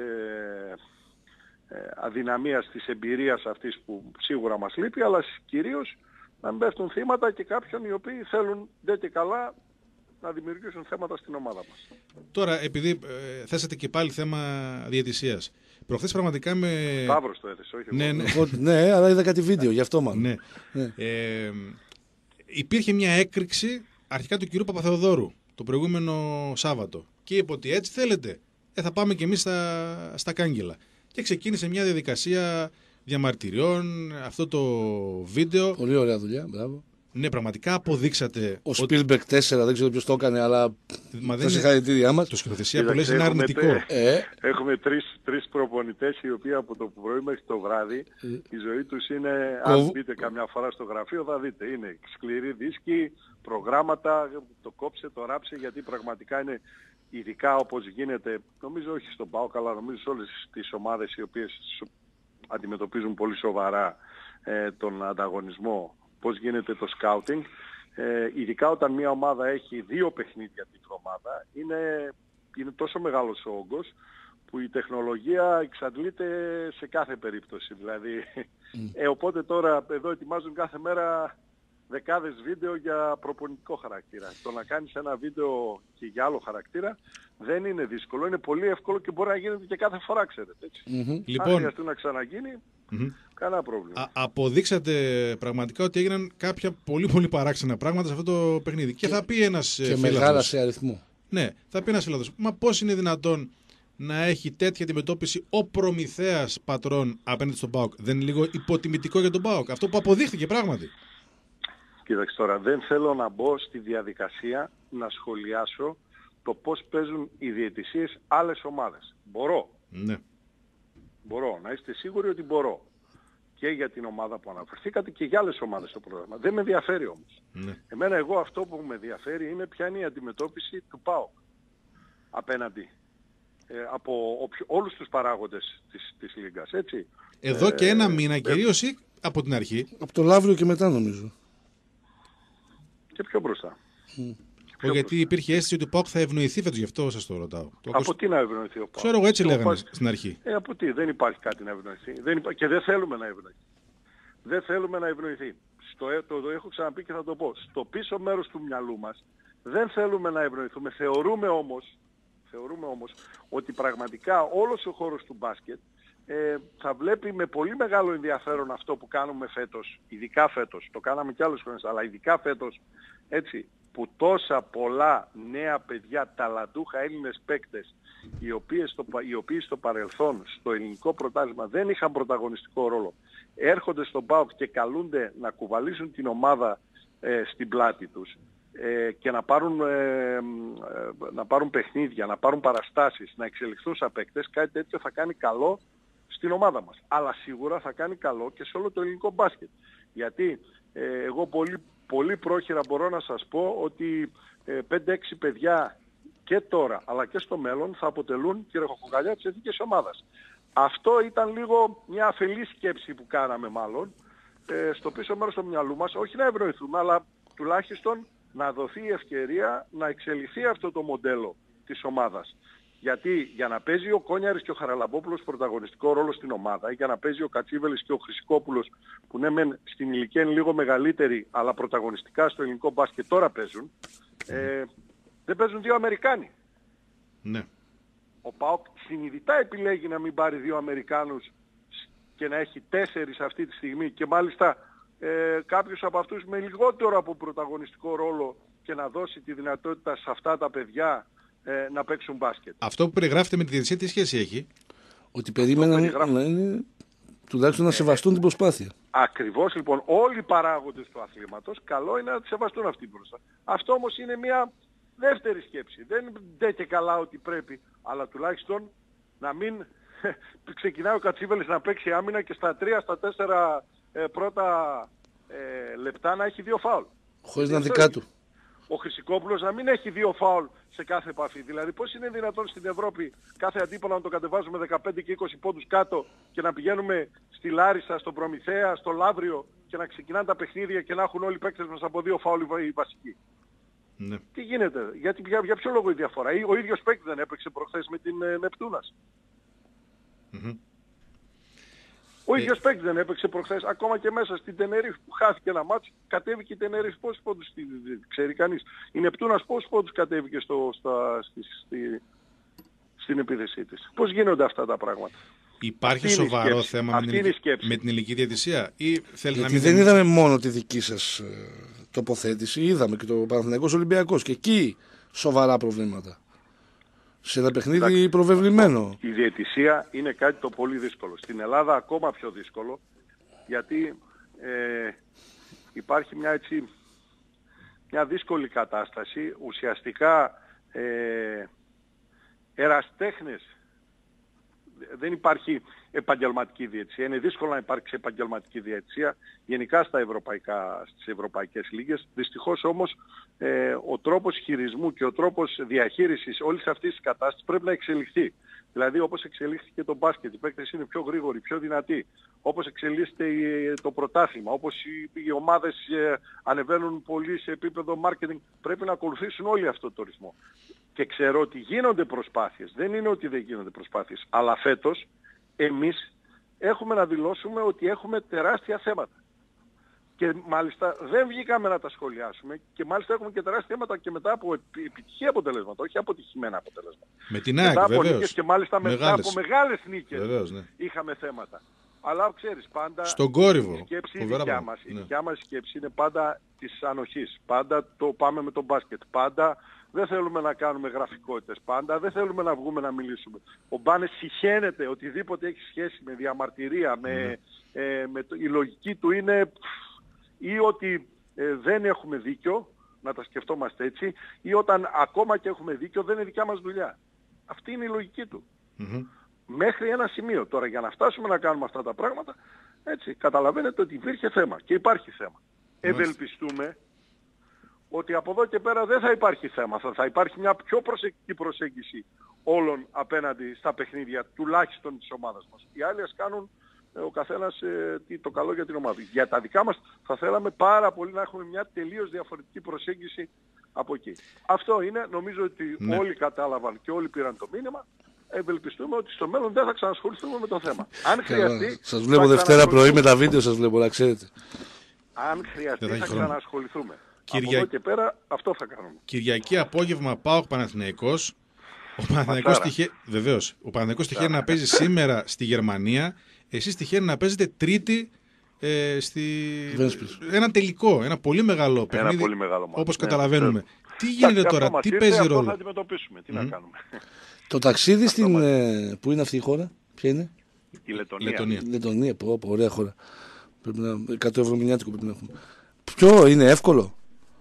ε, αδυναμίας, της εμπειρίας αυτής που σίγουρα μας λείπει, αλλά κυρίως να μην πέφτουν θύματα και κάποιων οι οποίοι θέλουν ντε και καλά να δημιουργήσουν θέματα στην ομάδα μας. Τώρα, επειδή ε, θέσατε και πάλι θέμα διαιτησίας, προχθές πραγματικά με... Παύρος το έθεσε, όχι ναι, ναι. ναι, αλλά είδα κάτι βίντεο, γι' αυτό μάλλον. Ναι. ναι. Ε, υπήρχε μια έκρηξη αρχικά του κυρίου Παπαθεοδόρου το προηγούμενο Σάββατο και είπε ότι έτσι θέλετε, ε, θα πάμε κι εμείς στα, στα κάγκελα. Και ξεκίνησε μια διαδικασία διαμαρτυριών, αυτό το βίντεο. Πολύ ωραία δουλειά, μπράβο. Ναι, πραγματικά αποδείξατε. Ο Spielberg ότι... τέσσερα, δεν ξέρω ποιος το έκανε, αλλά Μα τα συγχαρητήριά μας. Το σκηνοθεσία που λες είναι αρνητικό. Ε. Έχουμε τρεις, τρεις προπονητές οι οποίοι από το πρωί μέχρι το βράδυ ε. η ζωή τους είναι, αν Κοβ... μπείτε καμιά φορά στο γραφείο θα δείτε, είναι σκληροί δίσκοι, προγράμματα, το κόψε, το ράψε, γιατί πραγματικά είναι ειδικά όπως γίνεται, νομίζω όχι στον ΠΑΟΚ, αλλά νομίζω σε όλες τις ομάδες οι οποίες αντιμετωπίζουν πολύ σοβαρά ε, τον ανταγωνισμό, πώς γίνεται το σκάουτινγκ, ε, ειδικά όταν μια ομάδα έχει δύο παιχνίδια την εβδομάδα, είναι, είναι τόσο μεγάλος ο όγκος που η τεχνολογία εξαντλείται σε κάθε περίπτωση. Δηλαδή, mm. ε, οπότε τώρα εδώ ετοιμάζουν κάθε μέρα δεκάδες βίντεο για προπονητικό χαρακτήρα. Το να κάνεις ένα βίντεο και για άλλο χαρακτήρα δεν είναι δύσκολο, είναι πολύ εύκολο και μπορεί να γίνεται και κάθε φορά, ξέρετε. Έτσι. Mm-hmm. Αν λοιπόν, χρειαστεί να ξαναγίνει, mm-hmm. κανένα πρόβλημα. Α, αποδείξατε πραγματικά ότι έγιναν κάποια πολύ πολύ παράξενα πράγματα σε αυτό το παιχνίδι. Και, και θα πει ένας και μεγάλα σε αριθμό. Ναι, θα πει ένας φίλος, μα πώς είναι δυνατόν να έχει τέτοια αντιμετώπιση ο Προμηθέας Πατρών απέναντι στον ΠΑΟΚ? Δεν είναι λίγο υποτιμητικό για τον ΠΑΟΚ? Αυτό που αποδείχθηκε πράγματι. Κοίταξε τώρα, δεν θέλω να μπω στη διαδικασία να σχολιάσω το πώς παίζουν οι διαιτησίες άλλες ομάδες. Μπορώ. Ναι. Μπορώ. Να είστε σίγουροι ότι μπορώ. Και για την ομάδα που αναφερθήκατε και για άλλες ομάδες στο πρόγραμμα. Δεν με ενδιαφέρει όμως. Ναι. Εμένα εγώ αυτό που με ενδιαφέρει είναι ποια είναι η αντιμετώπιση του ΠΑΟΚ απέναντι ε, από οποιο, όλους τους παράγοντες της, της Λίγκας. Έτσι. Εδώ ε, και ένα μήνα ε, κυρίως ή από την αρχή? Από το Λαύριο και μετά νομίζω. Και πιο μπροστά. Mm. Πιο γιατί μπροστά. υπήρχε αίσθηση ότι ο ΠΑΟΚ θα ευνοηθεί φέτος, γι' αυτό σας το ρωτάω. Το από ακούς... τι να ευνοηθεί ο ΠΑΟΚ? Ξέρω εγώ, έτσι το λέγανε πας... στην αρχή. Ε, από τι, δεν υπάρχει κάτι να ευνοηθεί. Δεν υπά... Και δεν θέλουμε να ευνοηθεί. Δεν θέλουμε να ευνοηθεί. Στο, το, το έχω ξαναπεί και θα το πω. Στο πίσω μέρος του μυαλού μας δεν θέλουμε να ευνοηθούμε. Θεωρούμε όμως, θεωρούμε όμως ότι πραγματικά όλος ο χώρος του μπάσκετ ε, θα βλέπει με πολύ μεγάλο ενδιαφέρον αυτό που κάνουμε φέτος, ειδικά φέτος, το κάναμε κι άλλες φορές, αλλά ειδικά φέτος, έτσι, που τόσα πολλά νέα παιδιά, ταλαντούχα Έλληνες παίκτες, οι, οποίες στο, οι οποίοι στο παρελθόν, στο ελληνικό πρωτάθλημα δεν είχαν πρωταγωνιστικό ρόλο, έρχονται στον ΠΑΟΚ και καλούνται να κουβαλήσουν την ομάδα ε, στην πλάτη τους ε, και να πάρουν, ε, ε, να πάρουν παιχνίδια, να πάρουν παραστάσεις, να εξελιχθούν σαν παίκτες, κάτι τέτοιο θα κάνει καλό στην ομάδα μας. Αλλά σίγουρα θα κάνει καλό και σε όλο το ελληνικό μπάσκετ. Γιατί ε, εγώ πολύ, πολύ πρόχειρα μπορώ να σας πω ότι ε, πέντε έξι παιδιά και τώρα αλλά και στο μέλλον θα αποτελούν τη ραχοκοκαλιά της εθνικής ομάδας. Αυτό ήταν λίγο μια αφελή σκέψη που κάναμε μάλλον ε, στο πίσω μέρος του μυαλού μας, όχι να ευνοηθούμε, αλλά τουλάχιστον να δοθεί η ευκαιρία να εξελιχθεί αυτό το μοντέλο της ομάδας. Γιατί για να παίζει ο Κόνιαρης και ο Χαραλαμπόπουλος πρωταγωνιστικό ρόλο στην ομάδα, για να παίζει ο Κατσίβελης και ο Χρυσικόπουλος, που ναι μεν στην ηλικία είναι λίγο μεγαλύτεροι, αλλά πρωταγωνιστικά στο ελληνικό μπάσκετ τώρα παίζουν, ε, δεν παίζουν δύο Αμερικάνοι. Ναι. Ο ΠΑΟΚ συνειδητά επιλέγει να μην πάρει δύο Αμερικάνους και να έχει τέσσερις αυτή τη στιγμή και μάλιστα ε, κάποιους από αυτούς με λιγότερο από πρωταγωνιστικό ρόλο και να δώσει τη δυνατότητα σε αυτά τα παιδιά ε, να παίξουν μπάσκετ. Αυτό που περιγράφεται με τη διαιτησία τι σχέση έχει? Ότι περίμεναν να είναι τουλάχιστον να σεβαστούν ε, την προσπάθεια. Ακριβώς λοιπόν, όλοι οι παράγοντες του αθλήματος καλό είναι να τη σεβαστούν αυτή την προσπάθεια. Αυτό όμως είναι μια δεύτερη σκέψη. Δεν είναι και καλά ότι πρέπει, αλλά τουλάχιστον να μην ξεκινάει ο Κατσίβελης να παίξει άμυνα και στα τρία, στα τέσσερα ε, πρώτα ε, λεπτά να έχει δύο φάουλ. Χωρίς να δικά του. Ο Χρυσικόπουλος να μην έχει δύο φάουλ σε κάθε επαφή. Δηλαδή πώς είναι δυνατόν στην Ευρώπη κάθε αντίπαλο να το κατεβάζουμε δεκαπέντε και είκοσι πόντους κάτω και να πηγαίνουμε στη Λάρισα, στον Προμηθέα, στο Λαύριο και να ξεκινάνε τα παιχνίδια και να έχουν όλοι οι παίκτες μας από δύο φάουλ οι βασικοί. Ναι. Τι γίνεται, γιατί, για, για ποιο λόγο η διαφορά? Ο ίδιος παίκτης δεν έπαιξε προχθές με την ε, Νεπτούνας. Mm-hmm. Ο ίδιος ε... παίκτης δεν έπαιξε προχθές, ακόμα και μέσα στην Τενερίφ που χάθηκε ένα μάτσο, κατέβηκε η Τενερίφ πόσους πόντους ξέρει κανείς. Η Νεπτούνας πόσους πόντους κατέβηκε στο, στα, στη, στη, στην επίθεσή της. Πώς γίνονται αυτά τα πράγματα? Υπάρχει αυτή σοβαρό θέμα με την, με την ηλική διαιτησία ή θέλει να μην... δεν είδαμε μόνο τη δική σας ε, τοποθέτηση, είδαμε και το Παναθηναϊκός Ολυμπιακός και εκεί σοβαρά προβλήματα. Σε ένα παιχνίδι εντάξει, προβεβλημένο. Η διαιτησία είναι κάτι το πολύ δύσκολο. Στην Ελλάδα ακόμα πιο δύσκολο, γιατί ε, υπάρχει μια, έτσι, μια δύσκολη κατάσταση. Ουσιαστικά ε, εραστέχνες, δεν υπάρχει επαγγελματική διαιτησία. Είναι δύσκολο να υπάρξει επαγγελματική διαιτησία γενικά στα ευρωπαϊκά, στις ευρωπαϊκές λίγες. Δυστυχώς όμως ε, ο τρόπος χειρισμού και ο τρόπος διαχείρισης όλης αυτής της κατάστασης πρέπει να εξελιχθεί. Δηλαδή όπως εξελίχθηκε το μπάσκετ, οι παίκτες είναι πιο γρήγοροι, πιο δυνατοί. Όπως εξελίσσεται το πρωτάθλημα, όπως οι, οι ομάδες ε, ανεβαίνουν πολύ σε επίπεδο marketing, πρέπει να ακολουθήσουν όλοι αυτό το ρυθμό. Και ξέρω ότι γίνονται προσπάθειες, δεν είναι ότι δεν γίνονται προσπάθειες, αλλά φέτος εμείς έχουμε να δηλώσουμε ότι έχουμε τεράστια θέματα. Και μάλιστα δεν βγήκαμε να τα σχολιάσουμε και μάλιστα έχουμε και τεράστια θέματα και μετά από επιτυχία αποτελέσματα, όχι αποτυχημένα αποτελέσματα. Με την ΑΕΚ βεβαίως. Και μάλιστα μετά μεγάλες. από μεγάλες νίκες βεβαίως, ναι. είχαμε θέματα. Αλλά ξέρεις πάντα στον κόρυβο. Η σκέψη η δικιά μας, ναι. η δικιά μας σκέψη είναι πάντα της ανοχής. Πάντα το πάμε με τον μπάσκετ. Πάντα δεν θέλουμε να κάνουμε γραφικότητες. Πάντα δεν θέλουμε να βγούμε να μιλήσουμε. Ο Μπάνες συχαίνεται οτιδήποτε έχει σχέση με διαμαρτυρία, με, mm. ε, με το, η λογική του είναι ή ότι ε, δεν έχουμε δίκιο, να τα σκεφτόμαστε έτσι, ή όταν ακόμα και έχουμε δίκιο δεν είναι δικιά μας δουλειά. Αυτή είναι η λογική του. Mm-hmm. Μέχρι ένα σημείο. Τώρα για να φτάσουμε να κάνουμε αυτά τα πράγματα, έτσι, καταλαβαίνετε ότι υπήρχε θέμα και υπάρχει θέμα. Mm-hmm. Ευελπιστούμε ότι από εδώ και πέρα δεν θα υπάρχει θέμα. Θα, θα υπάρχει μια πιο προσεκτική προσέγγιση όλων απέναντι στα παιχνίδια, τουλάχιστον της ομάδας μας. Οι άλλοι ας κάνουν ε, ο καθένας ε, το καλό για την ομάδα. Για τα δικά μας θα θέλαμε πάρα πολύ να έχουμε μια τελείως διαφορετική προσέγγιση από εκεί. Αυτό είναι, νομίζω ότι ναι. όλοι κατάλαβαν και όλοι πήραν το μήνυμα. Ευελπιστούμε ότι στο μέλλον δεν θα ξανασχοληθούμε με το θέμα. Αν χρειαστεί, σας βλέπω Δευτέρα πρωί με τα βίντεο, σας βλέπω, να ξέρετε. Αν χρειαστεί θα, θα ξανασχοληθούμε. Κυρια... Από εδώ και πέρα αυτό θα κάνουμε. Κυριακή απόγευμα ΠΑΟΚ Παναθηναϊκός. Ο Παναθηναϊκός τυχε... Βεβαίως. Ο Παναθηναϊκός τυχαίνει να παίζει σήμερα στη Γερμανία. Εσείς τυχαίνει να παίζετε Τρίτη ε, στη... ένα τελικό, ένα πολύ μεγάλο παιχνίδι. Ένα πολύ μεγάλο μάτι. Όπως ναι, καταλαβαίνουμε. ναι. Τι γίνεται τώρα, τι ήρθε, παίζει αυτό ρόλο. Θα αντιμετωπίσουμε, τι mm. να κάνουμε. Το ταξίδι στην. Ε, πού είναι αυτή η χώρα, ποια είναι? Η Λετωνία. Λετωνία. Λετωνία, πω, πω, ωραία χώρα. Πρέπει να, εκατό ευρώ μηνιάτικο πρέπει να έχουμε. Ποιο είναι εύκολο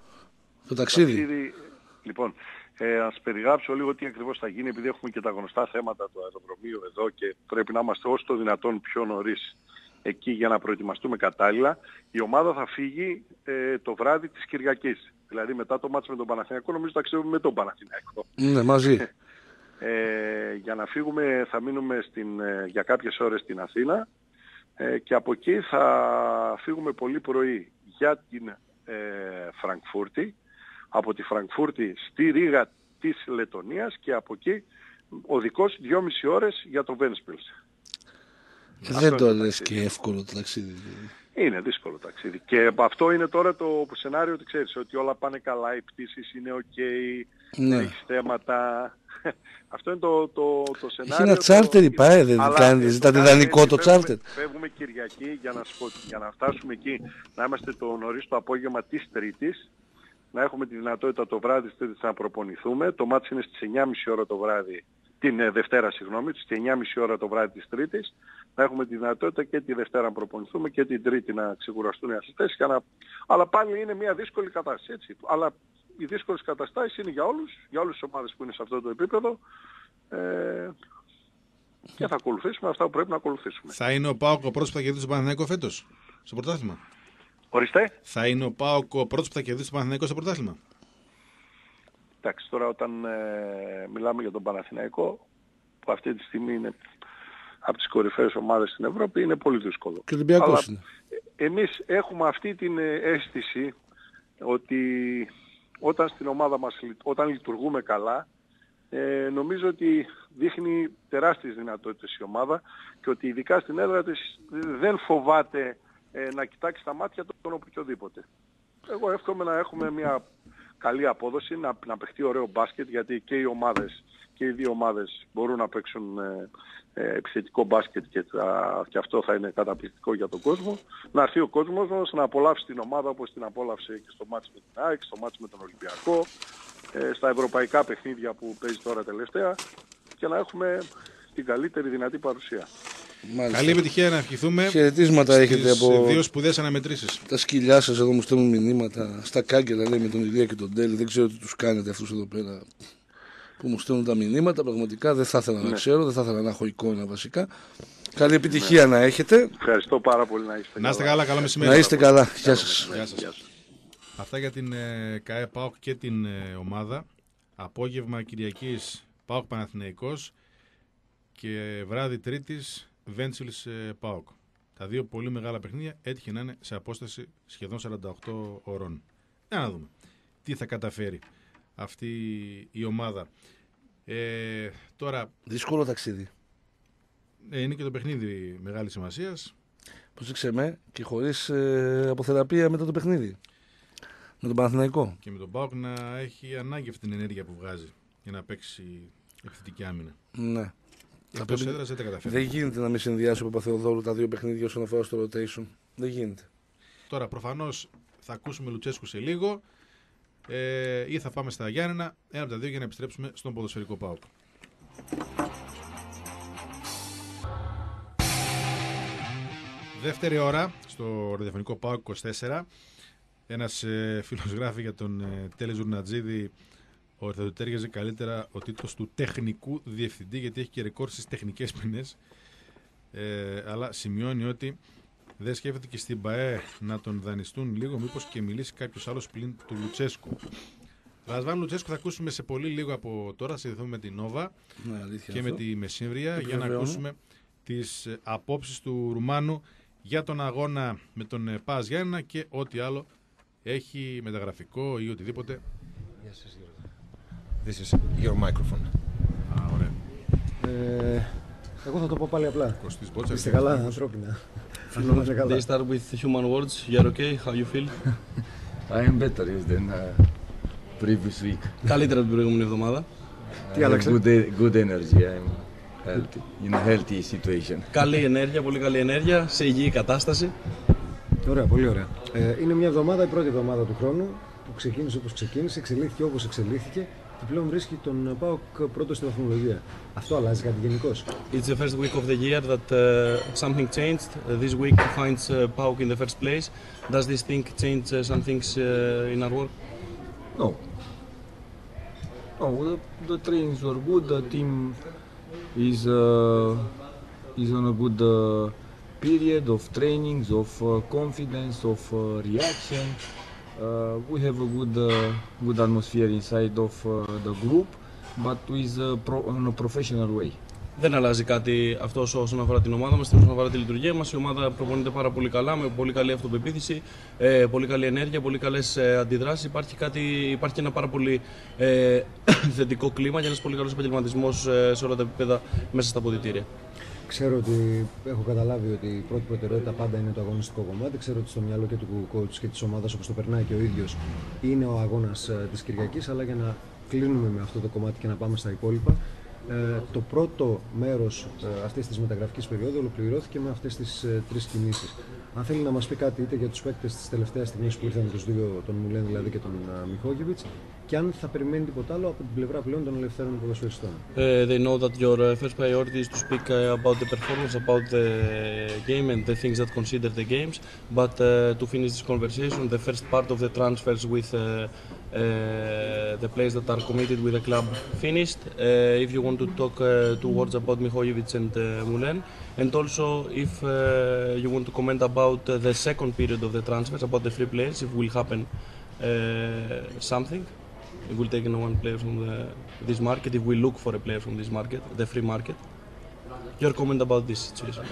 το ταξίδι? ταξίδι λοιπόν, ε, ας περιγράψω λίγο τι ακριβώς θα γίνει, επειδή έχουμε και τα γνωστά θέματα του αεροδρομίου εδώ και πρέπει να είμαστε όσο το δυνατόν πιο νωρίς εκεί για να προετοιμαστούμε κατάλληλα. Η ομάδα θα φύγει ε, το βράδυ της Κυριακής. Δηλαδή μετά το μάτς με τον Παναθηναϊκό, νομίζω ταξιδεύουμε με τον Παναθηναϊκό. Ναι, μαζί. Ε, για να φύγουμε θα μείνουμε στην, ε, για κάποιες ώρες στην Αθήνα ε, και από εκεί θα φύγουμε πολύ πρωί για την ε, Φραγκφούρτη, από τη Φραγκφούρτη στη Ρήγα της Λετωνίας και από εκεί οδικός δυόμιση ώρες για το Βένσπιλς. Δεν το λες και εύκολο το ταξίδι. Είναι δύσκολο ταξίδι. Και αυτό είναι τώρα το σενάριο ότι ξέρεις ότι όλα πάνε καλά, οι πτήσεις είναι ok, ναι. έχεις θέματα. Αυτό είναι το, το, το σενάριο. Έχει ένα τσάρτερ η ΠΑΕ, δεν κάνει, ζητάτε δανεικό το τσάρτερ. Φεύγουμε Κυριακή για να, για να φτάσουμε εκεί, να είμαστε το νωρίς το απόγευμα της Τρίτης, να έχουμε τη δυνατότητα το βράδυ της Τρίτης να προπονηθούμε. Το μάτς είναι στις εννιά και μισή ώρα το βράδυ, την ε, Δευτέρα συγγνώμη, στις εννιά και μισή ώρα το βράδυ της Τρίτης. Να έχουμε τη δυνατότητα και τη Δευτέρα να προπονηθούμε και την Τρίτη να ξεκουραστούν οι αθλητές. Να... Αλλά πάλι είναι μια δύσκολη κατάσταση, έτσι. Αλλά οι δύσκολες καταστάσεις είναι για όλους, για όλες τις ομάδες που είναι σε αυτό το επίπεδο ε, και θα ακολουθήσουμε αυτά που πρέπει να ακολουθήσουμε. Θα είναι ο ΠΑΟΚ ο πρώτος που θα κερδίσει τον Παναθηναϊκό φέτος στο πρωτάθλημα? Ορίστε. Θα είναι ο ΠΑΟΚ ο πρώτος που θα κερδίσει τον Παναθηναϊκό στο πρωτάθλημα? Εντάξει, τώρα όταν ε, μιλάμε για τον Παναθηναϊκό, που αυτή τη στιγμή είναι από τις κορυφαίες ομάδες στην Ευρώπη, είναι πολύ δύσκολο. Και ο Ολυμπιακός είναι. Εμείς έχουμε αυτή την αίσθηση ότι όταν στην ομάδα μας, όταν λειτουργούμε καλά, ε, νομίζω ότι δείχνει τεράστιες δυνατότητες η ομάδα και ότι ειδικά στην έδρα της δεν φοβάται ε, να κοιτάξει τα μάτια των οποιοδήποτε. Εγώ εύχομαι να έχουμε μια καλή απόδοση, να, να παιχτεί ωραίο μπάσκετ, γιατί και οι ομάδες και οι δύο ομάδες μπορούν να παίξουν ε, ε, επιθετικό μπάσκετ και, τα, και αυτό θα είναι καταπληκτικό για τον κόσμο. Να έρθει ο κόσμος μας να απολαύσει την ομάδα όπως την απόλαυσε και στο μάτς με την ΑΕΚ, στο μάτς με τον Ολυμπιακό, ε, στα ευρωπαϊκά παιχνίδια που παίζει τώρα τελευταία και να έχουμε την καλύτερη δυνατή παρουσία. Μάλιστα. Καλή επιτυχία να ευχηθούμε. Χαιρετίσματα έχετε από δύο σπουδαίες αναμετρήσεις. Τα σκυλιά σας εδώ μου στέλνουν μηνύματα. Στα κάγκελα λέει με τον Ηλία και τον Τέλη. Δεν ξέρω τι τους κάνετε αυτούς εδώ πέρα. που μου στέλνουν τα μηνύματα. Πραγματικά δεν θα ήθελα ναι. να ξέρω, δεν θα ήθελα να έχω εικόνα βασικά. Καλή επιτυχία ναι. να έχετε. Ευχαριστώ πάρα πολύ, να είστε Να είστε καλά. καλά, καλό μεσημέρι. Να είστε καλά. Γεια σας. Ναι, Γεια σας. γεια σας. Αυτά για την ε, ΚΑΕ ΠΑΟΚ και την ε, ομάδα. Απόγευμα Κυριακής ΠΑΟΚ Παναθηναϊκός και βράδυ Τρίτης Βέντσιλς ε, ΠΑΟΚ. Τα δύο πολύ μεγάλα παιχνίδια έτυχε να είναι σε απόσταση σχεδόν σαράντα οκτώ ωρών. Για να δούμε τι θα καταφέρει αυτή η ομάδα. Ε, τώρα, Δύσκολο ταξίδι. ε, είναι και το παιχνίδι μεγάλης σημασίας. Πρόσεξε με και χωρίς ε, αποθεραπεία μετά το παιχνίδι. Με τον Παναθηναϊκό. Και με τον ΠΑΟΚ να έχει ανάγκη αυτή την ενέργεια που βγάζει για να παίξει επιθετική άμυνα. Ναι. Θα Εκτός πρέπει... έδρας δεν τα καταφέρει. Δεν γίνεται να μην συνδυάσει ο Παπαθεοδόρου τα δύο παιχνίδια όσον αφορά στο rotation. Δεν γίνεται. Τώρα προφανώς θα ακούσουμε Λουτσέσκου σε λίγο ε, ή θα πάμε στα Γιάννενα, ένα από τα δύο για να επιστρέψουμε στον ποδοσφαιρικό ΠΑΟΚ. Δεύτερη ώρα στο ραδιοφωνικό ΠΑΟΚ είκοσι τέσσερα. Ένας ε, φίλος γράφει για τον ε, Τέλη Ζουρνατζίδη ότι θα του τέριαζε καλύτερα ο τίτλος του τεχνικού διευθυντή, γιατί έχει και ρεκόρ στις τεχνικές ποινές. Ε, αλλά σημειώνει ότι δεν σκέφτεται και στην ΠΑΕ να τον δανειστούν λίγο, μήπως και μιλήσει κάποιος άλλος πλην του Λουτσέσκου. Ρασβάν Λουτσέσκου θα ακούσουμε σε πολύ λίγο από τώρα, συνδεθούμε με την Νόβα Ναι, και αυτό. με τη Μεσσύμβρια για να Επιβεβαιώνω. ακούσουμε τις ε, απόψεις του Ρουμάνου για τον αγώνα με τον ε, ΠΑΣ Γιάννενα και ό,τι άλλο έχει μεταγραφικό ή οτιδήποτε. This is your microphone. Α, ωραία. Ε, εγώ θα το πω πάλι απλά. Κωστής Μπότσαρ. Είστε καλά, ανθρώπινα. Φίλο να είστε καλά. They start with human words. You're okay? How you feel? I am better yes, than uh, previous week. Καλύτερα από την προηγούμενη εβδομάδα. Τι I have άλλαξε? good, e- good energy. I'm healthy, in a healthy situation. Καλή ενέργεια, πολύ καλή ενέργεια, σε υγιή κατάσταση. Ωραία, πολύ ωραία. Ε, είναι μια εβδομάδα, η πρώτη εβδομάδα του χρόνου που ξεκίνησε όπως ξεκίνησε, εξελίχθηκε όπως εξελίχθηκε και πλέον βρίσκει τον ΠΑΟΚ πρώτο στη βαθμολογία. Αυτό αλλάζει κάτι γενικώς? It's the first week of the year that uh, something changed. Uh, this week finds uh, PAOK in the first place. Does this thing change uh, some things uh, in our work? No. No, the, the trainings were good. The team is uh, is on a good uh, period of trainings, of uh, confidence, of uh, reaction. Uh, we have a good uh, good atmosphere inside of uh, the group, but with uh, pro- in a professional way. Δεν αλλάζει κάτι αυτό όσον αφορά την ομάδα μας, όσον αφορά τη λειτουργία μας. Η ομάδα προπονείται πάρα πολύ καλά, με πολύ καλή αυτοπεποίθηση, ε, πολύ καλή ενέργεια, πολύ καλές ε, αντιδράσεις. Υπάρχει, κάτι, υπάρχει ένα πάρα πολύ ε, θετικό κλίμα και ένας πολύ καλός επαγγελματισμός ε, σε όλα τα επίπεδα μέσα στα αποδυτήρια. Ξέρω ότι έχω καταλάβει ότι η πρώτη προτεραιότητα πάντα είναι το αγωνιστικό κομμάτι. Ξέρω ότι στο μυαλό και του coach και της ομάδας, όπως το περνάει και ο ίδιος, είναι ο αγώνας ε, της Κυριακής. Αλλά για να κλείνουμε με αυτό το κομμάτι και να πάμε στα υπόλοιπα, ε, το πρώτο μέρος ε, αυτής της μεταγραφικής περίοδου ολοκληρώθηκε με αυτές τις ε, τρεις κινήσεις. Αν θέλει να μας πει κάτι είτε για τους παίκτες της τελευταίας στιγμής που ήρθαν τους δύο, τον Μουλέν δηλαδή και τον uh, Μιχόγεβιτς, και αν θα περιμένει τίποτα άλλο από την πλευρά πλέον των ελευθέρων ποδοσφαιριστών. Uh, they know that your uh, first priority is to speak uh, about the performance, about the game and the things that consider the games. But uh, to finish this conversation, the first part of the transfers with uh, uh, the players that are committed with the club finished. Uh, if you want to talk uh, two words about Mihojevic and uh, Moulen, and also if uh, you want to comment about uh, the second period of the transfers, about the free players, if will happen uh, something. If we'll take in one player from the, this market, if we look for a player from this market, the free market. Your comment about this situation?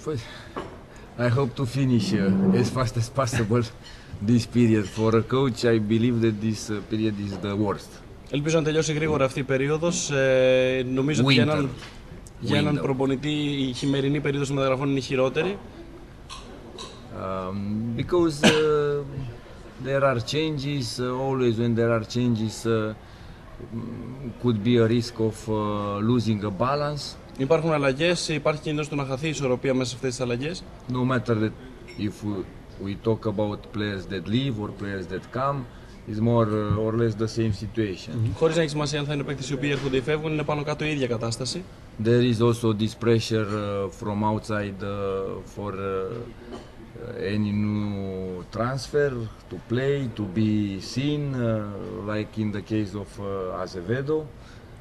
I hope to finish uh, as fast as possible this period. For a coach, I believe that this uh, period is the worst. Ελπίζω να τελειώσει γρήγορα αυτή η περίοδος. Ε, νομίζω ότι για έναν, για έναν προπονητή η χειμερινή περίοδος των μεταγραφών είναι η χειρότερη. Um, because uh, there are changes, uh, always when there are changes uh, could be a risk of uh, losing a balance. Υπάρχουν αλλαγές, υπάρχει κίνδυνος του να χαθεί η ισορροπία μέσα σε αυτές τις αλλαγές. No matter that if we, we talk about players that leave or players that come, it's more uh, or less the same situation. Mm-hmm. Χωρίς να έχει σημασία αν θα είναι παίκτες οι οποίοι έρχονται ή φεύγουν, είναι πάνω κάτω η ίδια κατάσταση. There is also this pressure uh, from outside uh, for uh, any new transfer to play, to be seen, uh, like in the case of uh, Azevedo.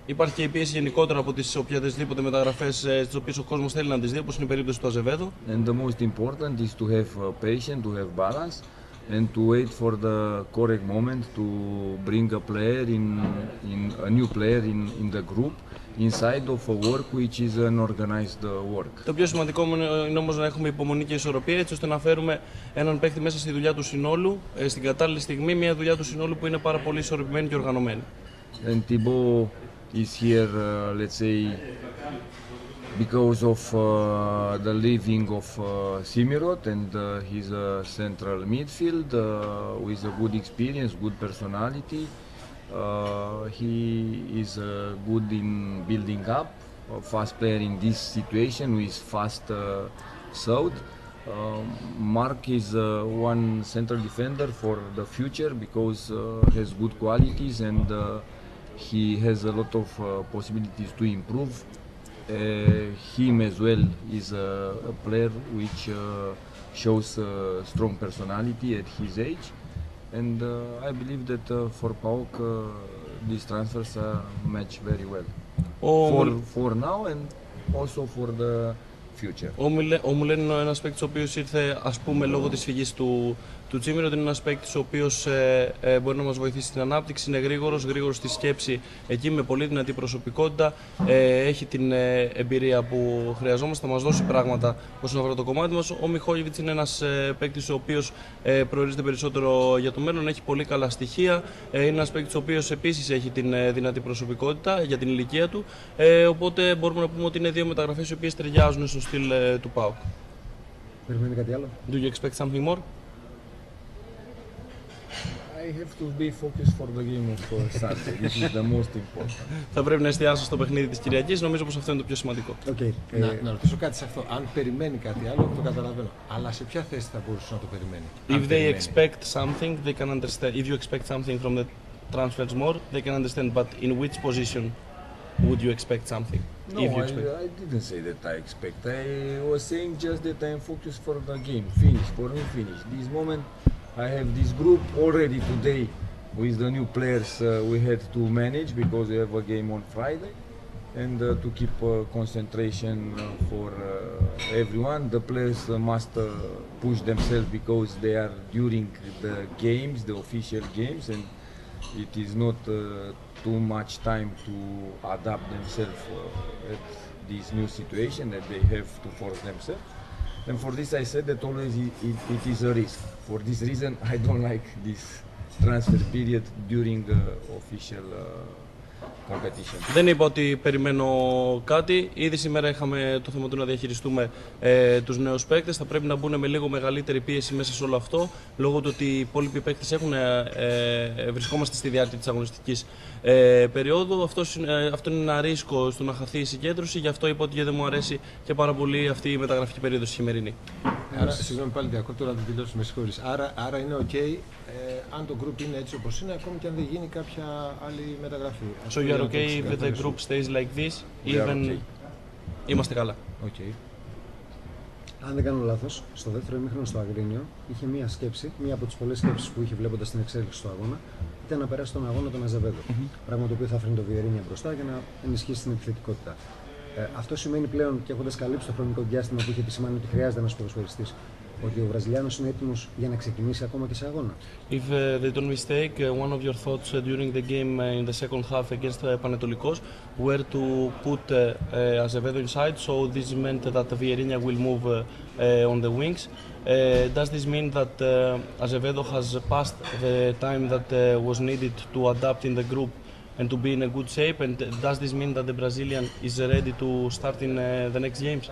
Υπάρχει και η πίεση γενικότερα από τις οποιαδήποτε μεταγραφές τις οποίες ο κόσμος θέλει να τις δει, όπως είναι η περίπτωση του Αζεβέδο. And the most important is to have uh, patience, to have balance, and to wait for the correct moment to bring a player in, in a new player in, in the group inside of a work which is an organized work. Το πιο σημαντικό είναι όμως να έχουμε υπομονή και ισορροπία, έτσι ώστε να φέρουμε έναν παίκτη μέσα στη δουλειά του συνόλου, στην κατάλληλη στιγμή, μια δουλειά του συνόλου που είναι πάρα πολύ ισορροπημένη και οργανωμένη. And Thibaut is here, uh, let's say, because of uh, the leaving of uh, Simirot, and uh, he's a central midfield uh, with a good experience, good personality. Uh, he is uh, good in building up, a fast player in this situation with fast uh, south. Uh, Mark is uh, one central defender for the future because uh, has good qualities and uh, he has a lot of uh, possibilities to improve. Uh, him as well is a, a player which uh, shows uh, strong personality at his age, and uh, I believe that uh, for PAOK uh, these transfers uh, match very well Oh, for, well. for now and also for the future. Ο, Μιλέ, ο Μουλέν είναι ένας παίκτης ο οποίος ήρθε, ας πούμε, λόγω της φυγής του, του Τσίμηρο, ότι είναι ένας παίκτης ο οποίος ε, ε, μπορεί να μας βοηθήσει στην ανάπτυξη, είναι γρήγορος, γρήγορος στη σκέψη, εκεί με πολύ δυνατή προσωπικότητα, ε, έχει την ε, εμπειρία που χρειαζόμαστε, θα μας δώσει πράγματα όσον αφορά το κομμάτι μας. Ο Μιχόγεβιτς είναι ένας ε, παίκτης ο οποίος ε, προορίζεται περισσότερο για το μέλλον, έχει πολύ καλά στοιχεία, ε, είναι ένας παίκτης ο οποίος επίσης έχει την ε, δυνατή προσωπικότητα για την ηλικία του, ε, οπότε μπορούμε να πούμε ότι είναι δύο μεταγραφές οι οποίες ταιριάζουν στο στυλ ε, του ΠΑΟΚ. Περιμένει κάτι άλλο? Do you expect something more? I have to be focused for the game of Saturday. This is the most important. Θα πρέπει να εστιάσω στο παιχνίδι της Κυριακής, νομίζω πως αυτό είναι το πιο σημαντικό. Okay. Να, Ε, να ρωτήσω κάτι σε αυτό. Αν περιμένει κάτι άλλο, το καταλαβαίνω. Αλλά σε ποια θέση θα μπορούσε να το περιμένει? If Αν they περιμένει. expect something, they can understand. If you expect something from the transfers more, they can understand. But in which position would you expect something? No, if you I, expect. I didn't say that I expect. I was saying just that I am focused for the game. Finish, for me finish. This moment I have this group already today with the new players uh, we had to manage because we have a game on Friday, and uh, to keep uh, concentration uh, for uh, everyone. The players uh, must uh, push themselves because they are during the games, the official games, and it is not uh, too much time to adapt themselves uh, at this new situation that they have to force themselves. And for this I said that always it, it, it is a risk. For this reason I don't like this transfer period during uh, official uh, competition. Δεν είπα ότι περιμένω κάτι. Ήδη σήμερα είχαμε το θέμα του να διαχειριστούμε ε, τους νέους παίκτες. Θα πρέπει να μπουν με λίγο μεγαλύτερη πίεση μέσα σε όλο αυτό, λόγω του ότι οι υπόλοιποι παίκτες έχουν, ε, ε, βρισκόμαστε στη διάρκεια της αγωνιστικής ε, περίοδου. Αυτός, ε, αυτό είναι ένα ρίσκο στο να χαθεί η συγκέντρωση. Γι' αυτό είπα ότι δεν μου αρέσει και πάρα πολύ αυτή η μεταγραφική περίοδος χειμερινή. Άρα, συγγνώμη πάλι διακόπτω να το τελειώσω, με συγχωρείς. Άρα, άρα είναι ok ε, αν το group είναι έτσι όπως είναι, ακόμη και αν δεν γίνει κάποια άλλη μεταγραφή. So you are okay if the group stays like this, even... okay. Είμαστε καλά. Okay. Αν δεν κάνω λάθος, στο δεύτερο ημίχρονο στο Αγρίνιο είχε μία σκέψη, μία από τις πολλές σκέψεις που είχε βλέποντας την εξέλιξη του αγώνα, ήταν να περάσει τον αγώνα τον Αζεβέδο. Mm-hmm. Πράγμα το οποίο θα φέρνει το Βιερίνια μπροστά για να ενισχύσει την επιθετικότητα. Ε, αυτό σημαίνει πλέον, και έχοντας καλύψει το χρονικό διάστημα που είχε επισημάνει ότι χρειάζεται ένας ποδοσφαιριστής, ότι ο Βραζιλιάνος είναι έτοιμος για να ξεκινήσει ακόμα και σε αγώνα. If uh, they don't mistake, uh, one of your thoughts uh, during the game uh, in the second half against uh, Panetolikos were to put uh, uh, Azevedo inside, so this meant that Vieirinha will move uh, uh, on the wings. Uh, does this mean that uh, Azevedo has passed the time that uh, was needed to adapt in the group and to be in a good shape, and does this mean that the Brazilian is ready to start in uh, the next games?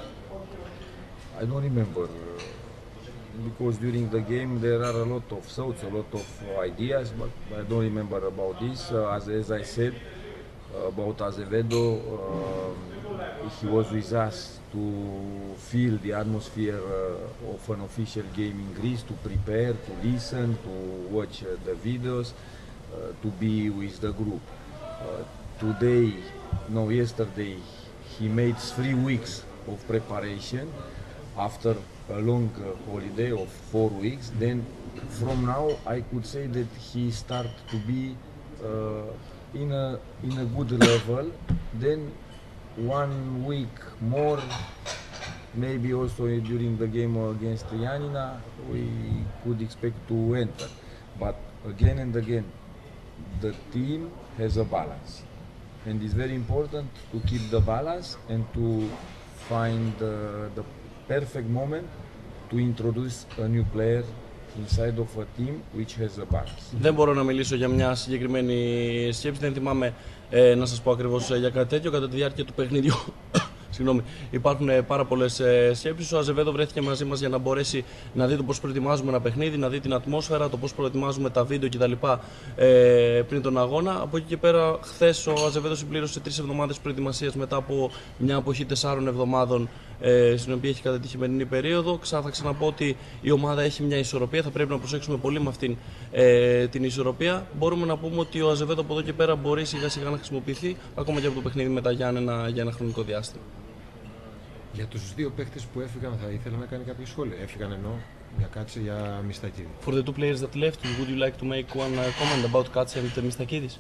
I don't remember uh, because during the game there are a lot of thoughts, a lot of ideas, but I don't remember about this. Uh, as, as I said uh, about Azevedo, uh, he was with us to feel the atmosphere uh, of an official game in Greece, to prepare, to listen, to watch uh, the videos, uh, to be with the group. Uh, today, no, yesterday, he made three weeks of preparation after a long uh, holiday of four weeks. Then, from now, I could say that he started to be uh, in a in a good level, then one week more, maybe also during the game against Ioannina, we could expect to enter. But again and again, the team has a balance, and it's very important to keep the balance and to find uh, the perfect moment to introduce a new player inside of a team which has a balance. Δεν μπορώ να μιλήσω για μια συγκεκριμένη σκέψη, δεν θυμάμαι ε, να σας πω ακριβώς για κάτι τέτοιο. Κατά τη διάρκεια του παιχνίδιου Συγγνώμη, υπάρχουν πάρα πολλές σκέψεις. Ο Αζεβέδο βρέθηκε μαζί μας για να μπορέσει να δει το πώς προετοιμάζουμε ένα παιχνίδι, να δει την ατμόσφαιρα, το πώς προετοιμάζουμε τα βίντεο κτλ. Ε, πριν τον αγώνα. Από εκεί και πέρα, χθες ο Αζεβέδο συμπλήρωσε τρεις εβδομάδες προετοιμασίας μετά από μια αποχή τεσσάρων εβδομάδων, ε, στην οποία έχει κατατύχει χειμερινή περίοδο. Ξα, θα ξαναπώ ότι η ομάδα έχει μια ισορροπία, θα πρέπει να προσέξουμε πολύ με αυτήν ε, την ισορροπία. Μπορούμε να πούμε ότι ο Αζεβέδο από εδώ και πέρα μπορεί σιγά σιγά να χρησιμοποιηθεί ακόμα και από το παιχνίδι με τα Γιάννενα για ένα χρονικό διάστημα. Για τους δύο παίχτες που έφυγαν θα ήθελα να κάνει κάποια σχόλια. Έφυγαν εννοώ για Κάτσε, για Μιστακίδη. For the two players that left, would you like to make one uh, comment about Katse and Mistakidis?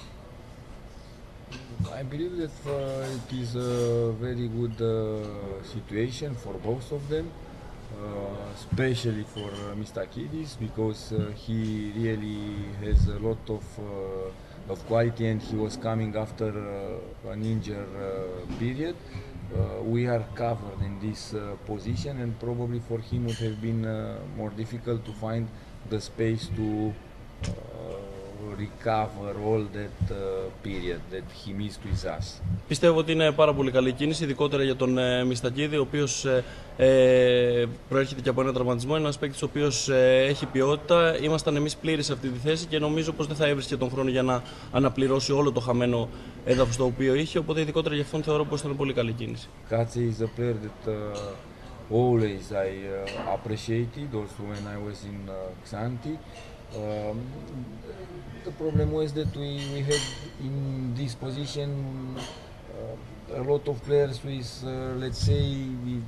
I believe that uh, it is a very good uh, situation for both of them, uh, especially for uh, Mistakidis, because uh, he really has a lot of uh, of quality and he was coming after uh, an injured uh, period. Uh, we are covered in this uh, position, and probably for him would have been uh, more difficult to find the space to uh, recover all that uh, period that he missed with us. Πιστεύω ότι είναι πάρα πολύ καλή κίνηση, ειδικότερα για τον ε, Μιστακίδη, ο οποίος ε, ε, προέρχεται και από ένα τραυματισμό. Είναι ένας παίκτης ο οποίος ε, έχει ποιότητα. Ήμασταν εμείς πλήρεις σε αυτή τη θέση και νομίζω πως δεν θα έβρισκε τον χρόνο για να αναπληρώσει όλο το χαμένο έδαφος το οποίο είχε. Οπότε, ειδικότερα για αυτόν, θεωρώ πως ήταν πολύ καλή κίνηση. Katse is a player that uh, always I uh, appreciated, also when I was in uh, Xanthi. Um, the problem was that we, we had in this position uh, a lot of players with, uh, let's say, with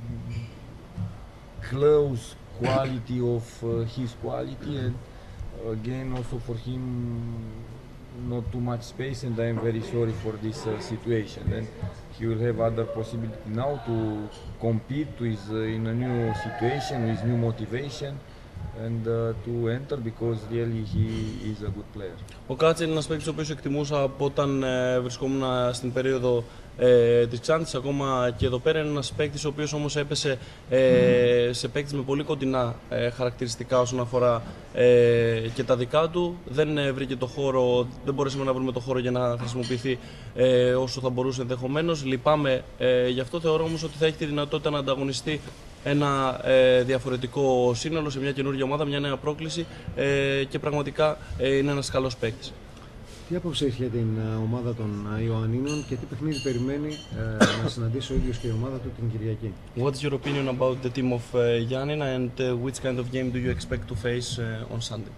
close quality of uh, his quality, and again also for him not too much space, and I am very sorry for this uh, situation. And he will have other possibility now to compete with uh, in a new situation with new motivation and uh, to enter, because really he is a good player. Ο Κάτσε είναι ένας παίκτης ο οποίος εκτιμούσα από όταν ε, βρισκόμουν στην περίοδο ε, της Ξάνθης, ακόμα και εδώ πέρα. Είναι ένας παίκτης ο οποίος όμως έπεσε ε, σε παίκτης με πολύ κοντινά ε, χαρακτηριστικά όσον αφορά ε, και τα δικά του. Δεν ε, βρήκε το χώρο, δεν μπορέσαμε να βρούμε το χώρο για να χρησιμοποιηθεί ε, όσο θα μπορούσε ενδεχομένως. Λυπάμαι ε, γι' αυτό. Θεωρώ όμως ότι θα έχει τη δυνατότητα να ανταγωνιστεί ένα ε, διαφορετικό σύνολο σε μια καινούργια ομάδα, μια νέα πρόκληση ε, και πραγματικά ε, είναι ένας καλός παίκτης. Τι άποψη έχει για την ομάδα των Ιωαννίνων και τι παιχνίδι περιμένει ε, να συναντήσει ο ίδιος και η ομάδα του την Κυριακή? What's your opinion about the team of uh, Giannina, and uh, which kind of game do you expect to face uh, on Sunday?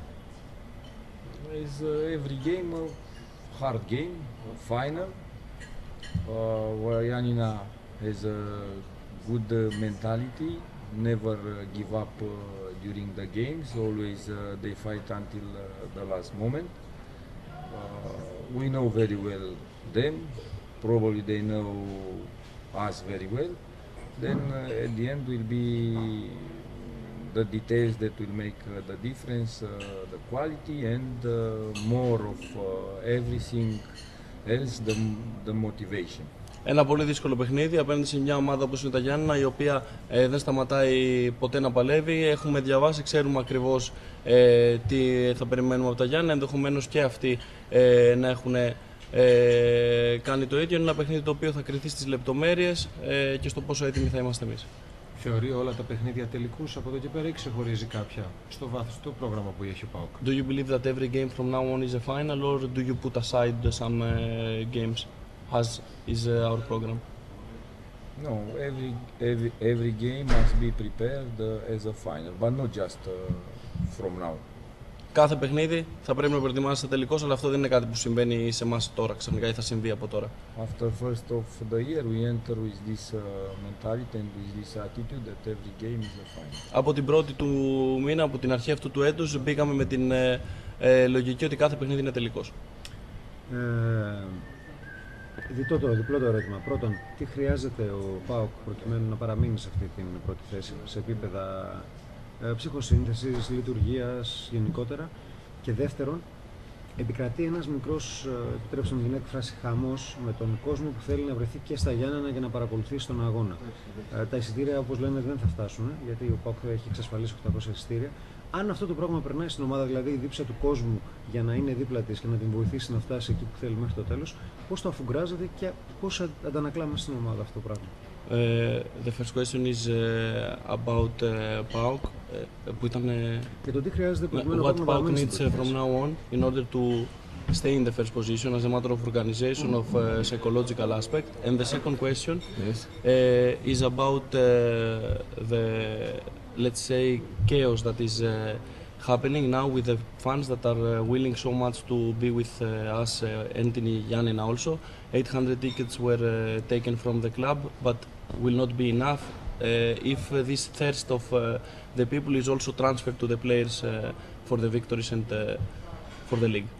Is uh, every game a hard game, a final, uh, where Giannina has a good uh, mentality, never uh, give up uh, during the games, always uh, they fight until uh, the last moment. Uh, we know very well them, probably they know us very well. Then uh, at the end will be the details that will make uh, the difference, uh, the quality, and uh, more of uh, everything else, the, the motivation. Ένα πολύ δύσκολο παιχνίδι απέναντι σε μια ομάδα όπως είναι τα Γιάννενα, η οποία ε, δεν σταματάει ποτέ να παλεύει. Έχουμε διαβάσει, ξέρουμε ακριβώς ε, τι θα περιμένουμε από τα Γιάννενα, ενδεχομένως και αυτοί ε, να έχουν ε, κάνει το ίδιο. Είναι ένα παιχνίδι το οποίο θα κριθεί στις λεπτομέρειες ε, και στο πόσο έτοιμοι θα είμαστε εμείς. Θεωρεί όλα τα παιχνίδια τελικούς από εδώ και πέρα ή ξεχωρίζει κάποια στο βάθος του πρόγραμμα που έχει ο ΠΑΟΚ? Do you believe that every game from now on is a final, or do you put aside some uh, games as is uh, our program? No, every every every game must be prepared uh, as a final, but not just uh, from now. Κάθε παιχνίδι θα πρέπει να προετοιμάσετε τελικώς, αλλά αυτό δεν είναι κάτι που συμβαίνει σε εμάς τώρα ξαφνικά ή θα συμβεί από τώρα. After first of the year, we enter with this uh, mentality and with this attitude that every game is a final. Από την πρώτη του μήνα, από την αρχή αυτού του έτους, μπήκαμε με την ε, ε, λογική ότι κάθε παιχνίδι είναι τελικός. Ε, διτό το, διπλό το ερώτημα. Πρώτον, τι χρειάζεται ο ΠΑΟΚ προκειμένου να παραμείνει σε αυτή την πρώτη θέση, σε επίπεδα ε, ψυχοσύνθεσης, λειτουργίας γενικότερα. Και δεύτερον, επικρατεί ένας μικρός, επιτρέψτε μου την έκφραση, χαμός με τον κόσμο που θέλει να βρεθεί και στα Γιάννενα για να παρακολουθήσει τον αγώνα. Ε, τα εισιτήρια, όπως λέμε, δεν θα φτάσουν, γιατί ο ΠΑΟΚ έχει εξασφαλίσει οκτακόσια εισιτήρια. Αν αυτό το πράγμα περνάει στην ομάδα, δηλαδή η δίψα του κόσμου για να είναι δίπλα της και να την βοηθήσει να φτάσει εκεί που θέλει μέχρι το τέλος, πώς το αφουγκράζεται και πώς αντανακλάμε στην ομάδα αυτό το πράγμα. Uh, the first question is uh, about uh, ΠΑΟΚ, uh, που ήταν και το τι χρειάζεται προκειμένου what να ΠΑΟΚ παραμείνει needs uh, from now on in order to stay in the first position as a matter of organization, of uh, psychological aspect. And the second question Yes. uh, is about uh, the, let's say, chaos that is uh, happening now with the fans that are uh, willing so much to be with uh, us uh, and in Giannis also. eight hundred tickets were uh, taken from the club, but will not be enough uh, if uh, this thirst of uh, the people is also transferred to the players uh, for the victories and uh, for the league.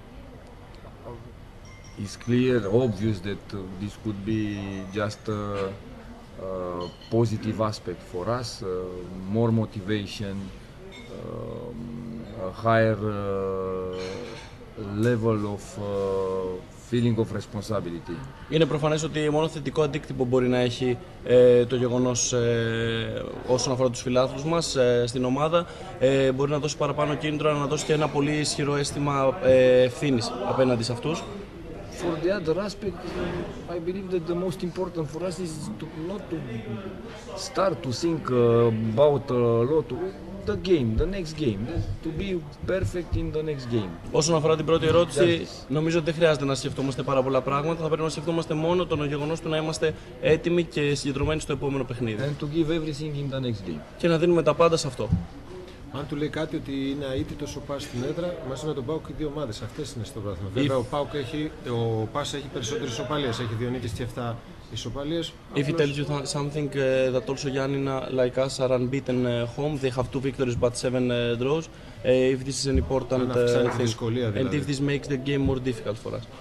It's clear, obvious that uh, this could be just a, a positive aspect for us, uh, more motivation, um, a higher uh, level of uh, feeling of responsibility. Είναι προφανές ότι μόνο θετικό αντίκτυπο μπορεί να έχει ε, το γεγονός ε, όσον αφορά τους φιλάθλους μας ε, στην ομάδα. Ε, μπορεί να δώσει παραπάνω κίνητρο, αλλά να δώσει και ένα πολύ ισχυρό αίσθημα ε, ευθύνης απέναντι σε αυτούς. For the other aspect, I believe that the most important for us is to not to start to think uh, about a lot of the game, the next game, to be perfect in the next game. Όσον αφορά την πρώτη ερώτηση, νομίζω ότι δεν χρειάζεται να σκεφτόμαστε πάρα πολλά πράγματα. Θα πρέπει να σκεφτόμαστε μόνο το γεγονός του να είμαστε έτοιμοι και συγκεντρωμένοι στο επόμενο παιχνίδι. And to give everything in the next game. Και να δίνουμε τα πάντα σε αυτό. Αν του λέει κάτι ότι είναι αίτητος ο Πας στην έδρα, μαζί με τον ΠΑΟΚ οι δύο ομάδες αυτές είναι στο πρωτάθλημα. Βέβαια ο ΠΑΟΚ έχει, ο Πας έχει περισσότερες ισοπαλίες, έχει δύο νίκες και επτά ισοπαλίες. If he tells you something uh, that also Giannis like us are unbeaten uh, home, they have two victories but seven uh, draws. Uh, if this is an important uh, thing, and if this makes the game more difficult for us.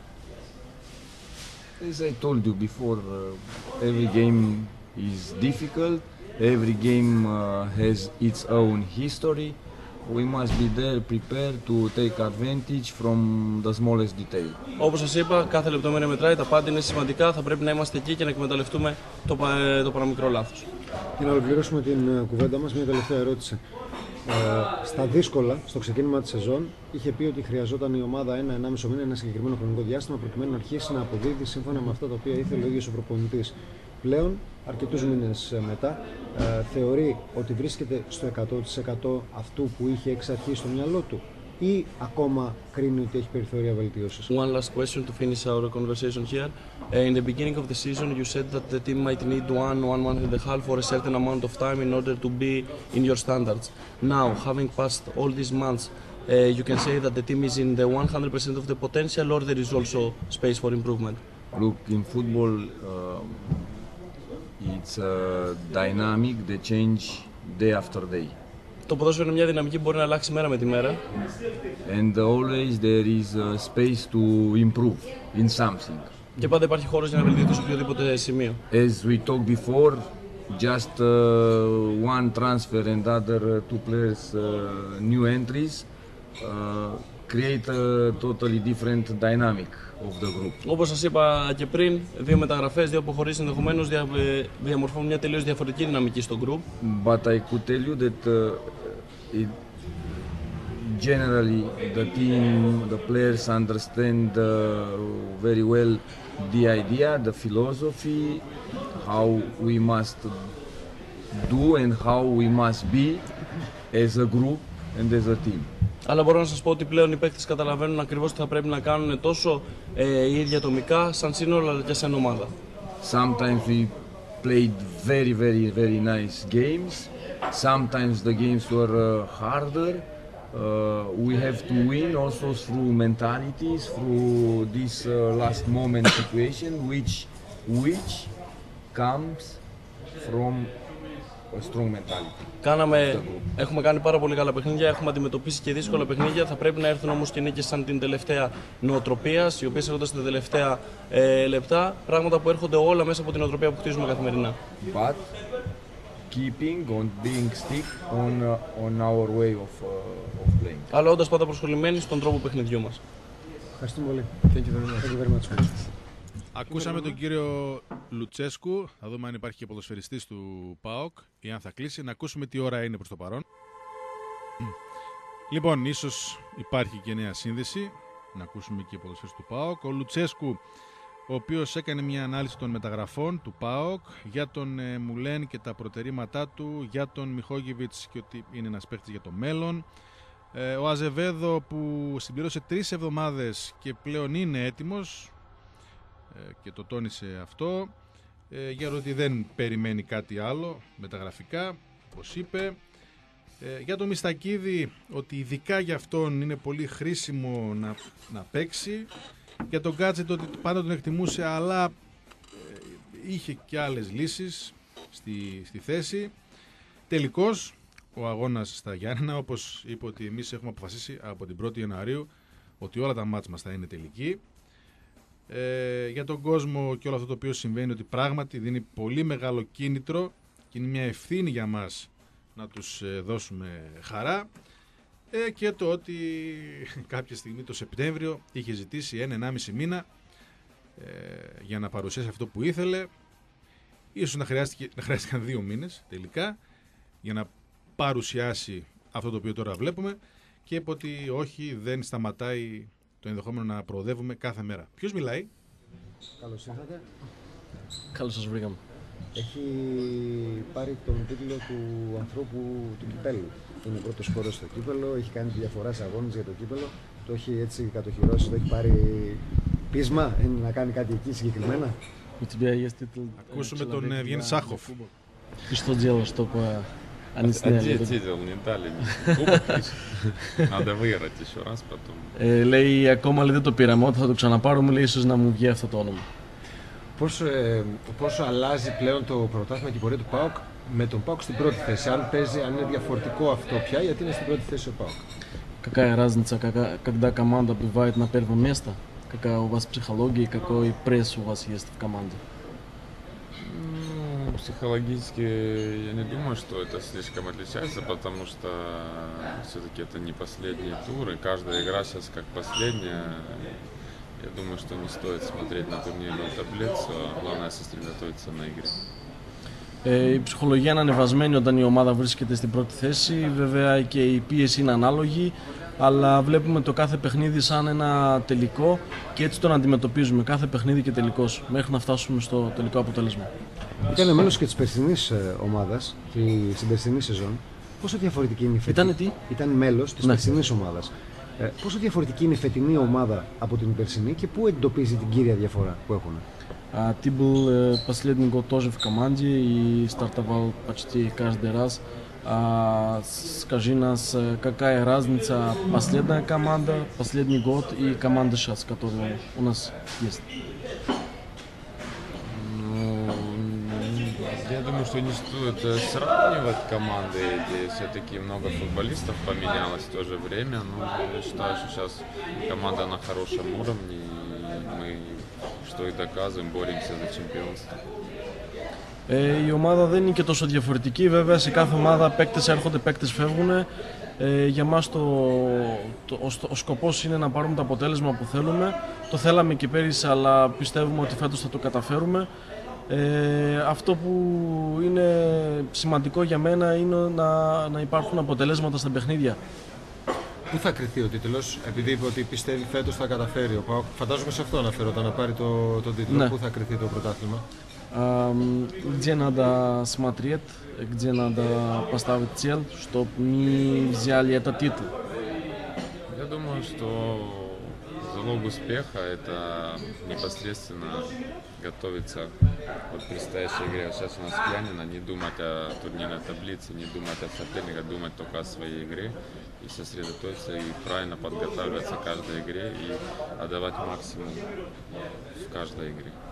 As I told you before, uh, every game is difficult. Every game uh, has its own history. We must be there prepared to take advantage from the smallest detail. Όπως σας είπα, κάθε λεπτομέρεια μετράει, τα πάντα είναι σημαντικά, θα πρέπει να είμαστε εκεί και να εκμεταλλευτούμε το, το παραμικρό λάθος. Για να ολοκληρώσουμε την κουβέντα μας, μια τελευταία ερώτηση. Ε, στα δύσκολα, στο ξεκίνημα της σεζόν, είχε πει ότι χρειαζόταν η ομάδα ένα ενάμιση μήνα, ένα συγκεκριμένο χρονικό διάστημα, προκειμένου να αρχίσει να αποδίδει σύμφωνα με αυτά τα οποία ήθελε ο ίδιος ο προπονητής. Πλέον, αρκετούς μήνες μετά, ε, θεωρεί ότι βρίσκεται στο εκατό τοις εκατό αυτού που είχε εξ αρχής στο μυαλό του ή ακόμα κρίνει ότι έχει περιθώρια βελτίωσης. One last question to finish our conversation here. Uh, in the beginning of the season, you said that the team might need one, one month and a half for a certain amount of time in order to be in your standards. Now, having passed all these months, uh, you can say that the team is in the one hundred percent of the potential, or there is also space for improvement? Look, in football, uh, it's a dynamic, they change day after day. Το ποδόσφαιρο είναι μια δυναμική που μπορεί να αλλάξει μέρα με τη μέρα. And always there is a space to improve in something. Και πάντα υπάρχει χώρος για να βελτιωθεί σε οποιοδήποτε σημείο. As we talked before, just uh, one transfer and other uh, two players, uh, new entries, uh, create a totally different dynamic of the group. Όπως σας είπα και πριν, δύο μεταγραφές, δύο αποχωρήσεις ενδεχομένως δια, διαμορφώνουν μια τελείως διαφορετική δυναμική στο group. But I could tell you that uh, it, generally the team, the players understand uh, very well the idea, the philosophy, how we must do and how we must be as a group and as a team. Αλλά μπορώ να σας πω ότι πλέον οι παίκτες καταλαβαίνουν ακριβώς τι θα πρέπει να κάνουν τόσο ε, οι ίδιοι ατομικά, σαν σύνολο, αλλά και σαν ομάδα. Sometimes we played very, very, very nice games. Sometimes the games were uh, harder. Uh, we have to win also through mentalities, through this uh, last moment situation, which which comes from strong mentality. Κάναμε, έχουμε κάνει πάρα πολύ καλά παιχνίδια, έχουμε αντιμετωπίσει και δύσκολα παιχνίδια. Θα πρέπει να έρθουν όμως και νίκες σαν την τελευταία νοοτροπίας, οι οποίες έρχονται στα τελευταία ε, λεπτά. Πράγματα που έρχονται όλα μέσα από την νοοτροπία που χτίζουμε καθημερινά. But keeping on being stick on, uh, on our way of, uh, of playing. Αλλά όντας πάντα προσχολημένοι στον τρόπο παιχνιδιού μας. Ευχαριστούμε πολύ. Thank you very much. Thank you very much. Ακούσαμε τον κύριο Λουτσέσκου. Θα δούμε αν υπάρχει και ποδοσφαιριστής του ΠΑΟΚ ή αν θα κλείσει. Να ακούσουμε τι ώρα είναι προς το παρόν. Λοιπόν, ίσως υπάρχει και νέα σύνδεση. Να ακούσουμε και ποδοσφαιριστή του ΠΑΟΚ. Ο Λουτσέσκου, ο οποίος έκανε μια ανάλυση των μεταγραφών του ΠΑΟΚ για τον ε, Μουλέν και τα προτερήματά του, για τον Μιχόγεβιτς και ότι είναι ένας παίκτης για το μέλλον. Ε, ο Αζεβέδο που συμπλήρωσε τρεις εβδομάδες και πλέον είναι έτοιμος ε, και το τόνισε αυτό, ε, για ότι δεν περιμένει κάτι άλλο μεταγραφικά, όπως είπε. Ε, για τον Μιστακίδη, ότι ειδικά για αυτόν είναι πολύ χρήσιμο να, να παίξει. Για τον Γκάτσετ, ότι πάντα τον εκτιμούσε, αλλά ε, είχε και άλλες λύσεις στη, στη θέση. Τελικώς, ο αγώνας στα Γιάννενα, όπως είπε, ότι εμείς έχουμε αποφασίσει από την πρώτη Ιανουαρίου ότι όλα τα μάτς μας θα είναι τελική. Ε, για τον κόσμο και όλο αυτό το οποίο συμβαίνει, ότι πράγματι δίνει πολύ μεγάλο κίνητρο και είναι μια ευθύνη για μας να τους ε, δώσουμε χαρά. Ε, και το ότι κάποια στιγμή το Σεπτέμβριο είχε ζητήσει ένα ενάμιση μήνα ε, για να παρουσιάσει αυτό που ήθελε. Ίσως να, να χρειάστηκαν δύο μήνες τελικά για να παρουσιάσει αυτό το οποίο τώρα βλέπουμε, και είπε ότι όχι, δεν σταματάει το ενδεχόμενο να προοδεύουμε κάθε μέρα. Ποιος μιλάει? Καλώς ήρθατε. Καλώς σας βρήκαμε. Έχει πάρει τον τίτλο του ανθρώπου του κυπέλλου. Είναι πρώτος σκόρος στο κύπελλο, έχει κάνει τη διαφορά σε αγώνες για το κύπελλο. Το έχει έτσι κατοχυρώσει, το έχει πάρει πείσμα, είναι να κάνει κάτι εκεί συγκεκριμένα. Ακούσουμε τον Ευγένη Σάχοφ. И что делал, чтобы они А сняли? где титул не дали? Кубок есть. Надо выиграть еще раз потом. Ε, λέει ακόμα λέει, δεν το πήραμε, όταν θα το ξαναπάρουμε λέει ίσως να μου βγει αυτό το όνομα. Πώς, ε, πώς αλλάζει πλέον το πρωτάθλημα και η πορεία του ΠΑΟΚ με τον ΠΑΟΚ στην πρώτη θέση? Αν παίζει, αν είναι διαφορετικό αυτό πια, γιατί είναι στην πρώτη θέση ο ΠΑΟΚ? Какая разница, когда команда бывает на первом месте? Какая у вас психология и какой пресс у вас есть в команде? Ну, психологически я не думаю, что это слишком отличается, потому что все-таки это не последний тур, и каждая игра сейчас как последняя. Я думаю, что не стоит смотреть на турнирную таблицу, а главное сосредоточиться на игре. Ε, η ψυχολογία είναι ανεβασμένη όταν η ομάδα βρίσκεται στην πρώτη θέση. Βέβαια και η πίεση είναι ανάλογη, αλλά βλέπουμε το κάθε παιχνίδι σαν ένα τελικό και έτσι τον αντιμετωπίζουμε. Κάθε παιχνίδι και τελικός, μέχρι να φτάσουμε στο τελικό αποτέλεσμα. Ήταν μέλος και της περσινής ομάδας, στην περσινή σεζόν. Πόσο διαφορετική είναι η φετινή? Ήταν τι? Ήταν μέλος της ναι. περσινής ομάδας. Ε, πόσο διαφορετική είναι η φετινή ομάδα από την περσινή και πού εντοπίζει την κύρια διαφορά που έχουν? А, ты был э, последний год тоже в команде и стартовал почти каждый раз. А, скажи нас, какая разница последняя команда, последний год и команда сейчас, которая у нас есть? Ну, я думаю, что не стоит сравнивать команды эти. Все-таки много футболистов поменялось в то же время. Но я считаю, что сейчас команда на хорошем уровне. И мы что и доказываем, боремся за чемпионство. Ε, η ομάδα δεν είναι και τόσο διαφορετική. Βέβαια, σε κάθε ομάδα παίκτες έρχονται, παίκτες φεύγουν. Ε, για μας το, το, ο, ο σκοπός είναι να πάρουμε το αποτέλεσμα που θέλουμε. Το θέλαμε και πέρυσι, αλλά πιστεύουμε ότι φέτος θα το καταφέρουμε. Ε, αυτό που είναι σημαντικό για μένα είναι να, να υπάρχουν αποτελέσματα στα παιχνίδια. Πού θα κριθεί ο τίτλος, επειδή είπε ότι πιστεύει φέτος θα καταφέρει ο ΠΑΟΚ? Φαντάζομαι σε αυτό αναφέρονταν να πάρει το, το τίτλο. Ναι. Πού θα κριθεί το πρωτάθλημα? Где надо смотреть, где надо поставить цель, чтобы не взяли этот титул? Я думаю, что залог успеха — это непосредственно готовиться к предстоящей игре. Сейчас у нас пьянина, не думать о турнирной таблице, не думать о соперниках, думать только о своей игре и сосредоточиться и правильно подготавливаться к каждой игре и отдавать максимум в каждой игре.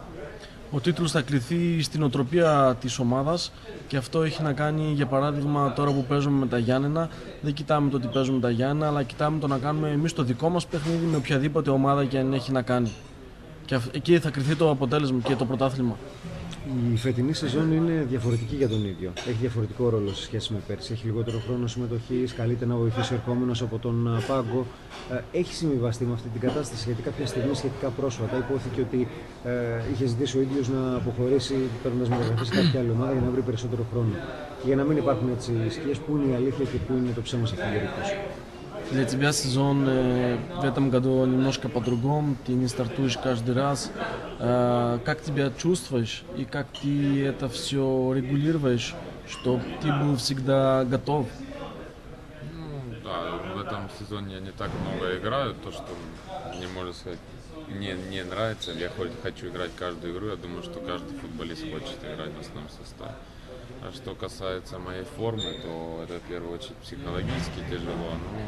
Ο τίτλος θα κληθεί στην οτροπία της ομάδας και αυτό έχει να κάνει, για παράδειγμα, τώρα που παίζουμε με τα Γιάννενα, δεν κοιτάμε το ότι παίζουμε με τα Γιάννενα, αλλά κοιτάμε το να κάνουμε εμείς το δικό μας παιχνίδι με οποιαδήποτε ομάδα και αν έχει να κάνει. Και εκεί θα κρυθεί το αποτέλεσμα και το πρωτάθλημα. Η φετινή σεζόν είναι διαφορετική για τον ίδιο. Έχει διαφορετικό ρόλο σε σχέση με πέρσι. Έχει λιγότερο χρόνο συμμετοχής, καλείται να βοηθήσει ερχόμενος από τον πάγκο. Έχει συμβιβαστεί με αυτή την κατάσταση, γιατί κάποια στιγμή σχετικά πρόσφατα υπόθηκε ότι ε, είχε ζητήσει ο ίδιος να αποχωρήσει παίρνοντας μεταγραφή σε κάποια άλλη ομάδα για να βρει περισσότερο χρόνο. Και για να μην υπάρχουν έτσι σκιές, πού είναι η αλήθεια και πού είναι το ψέμα σε αυτήν την περίπτωση. Для тебя сезон э, в этом году немножко по-другому, ты не стартуешь каждый раз. Э, как тебя чувствуешь и как ты это все регулируешь, чтобы ты был всегда готов? Ну, да, в этом сезоне я не так много играю, то, что мне, можно сказать, мне не нравится. Я хочу играть каждую игру, я думаю, что каждый футболист хочет играть в основном составе. А что касается моей формы, то это в первую очередь психологически тяжело, но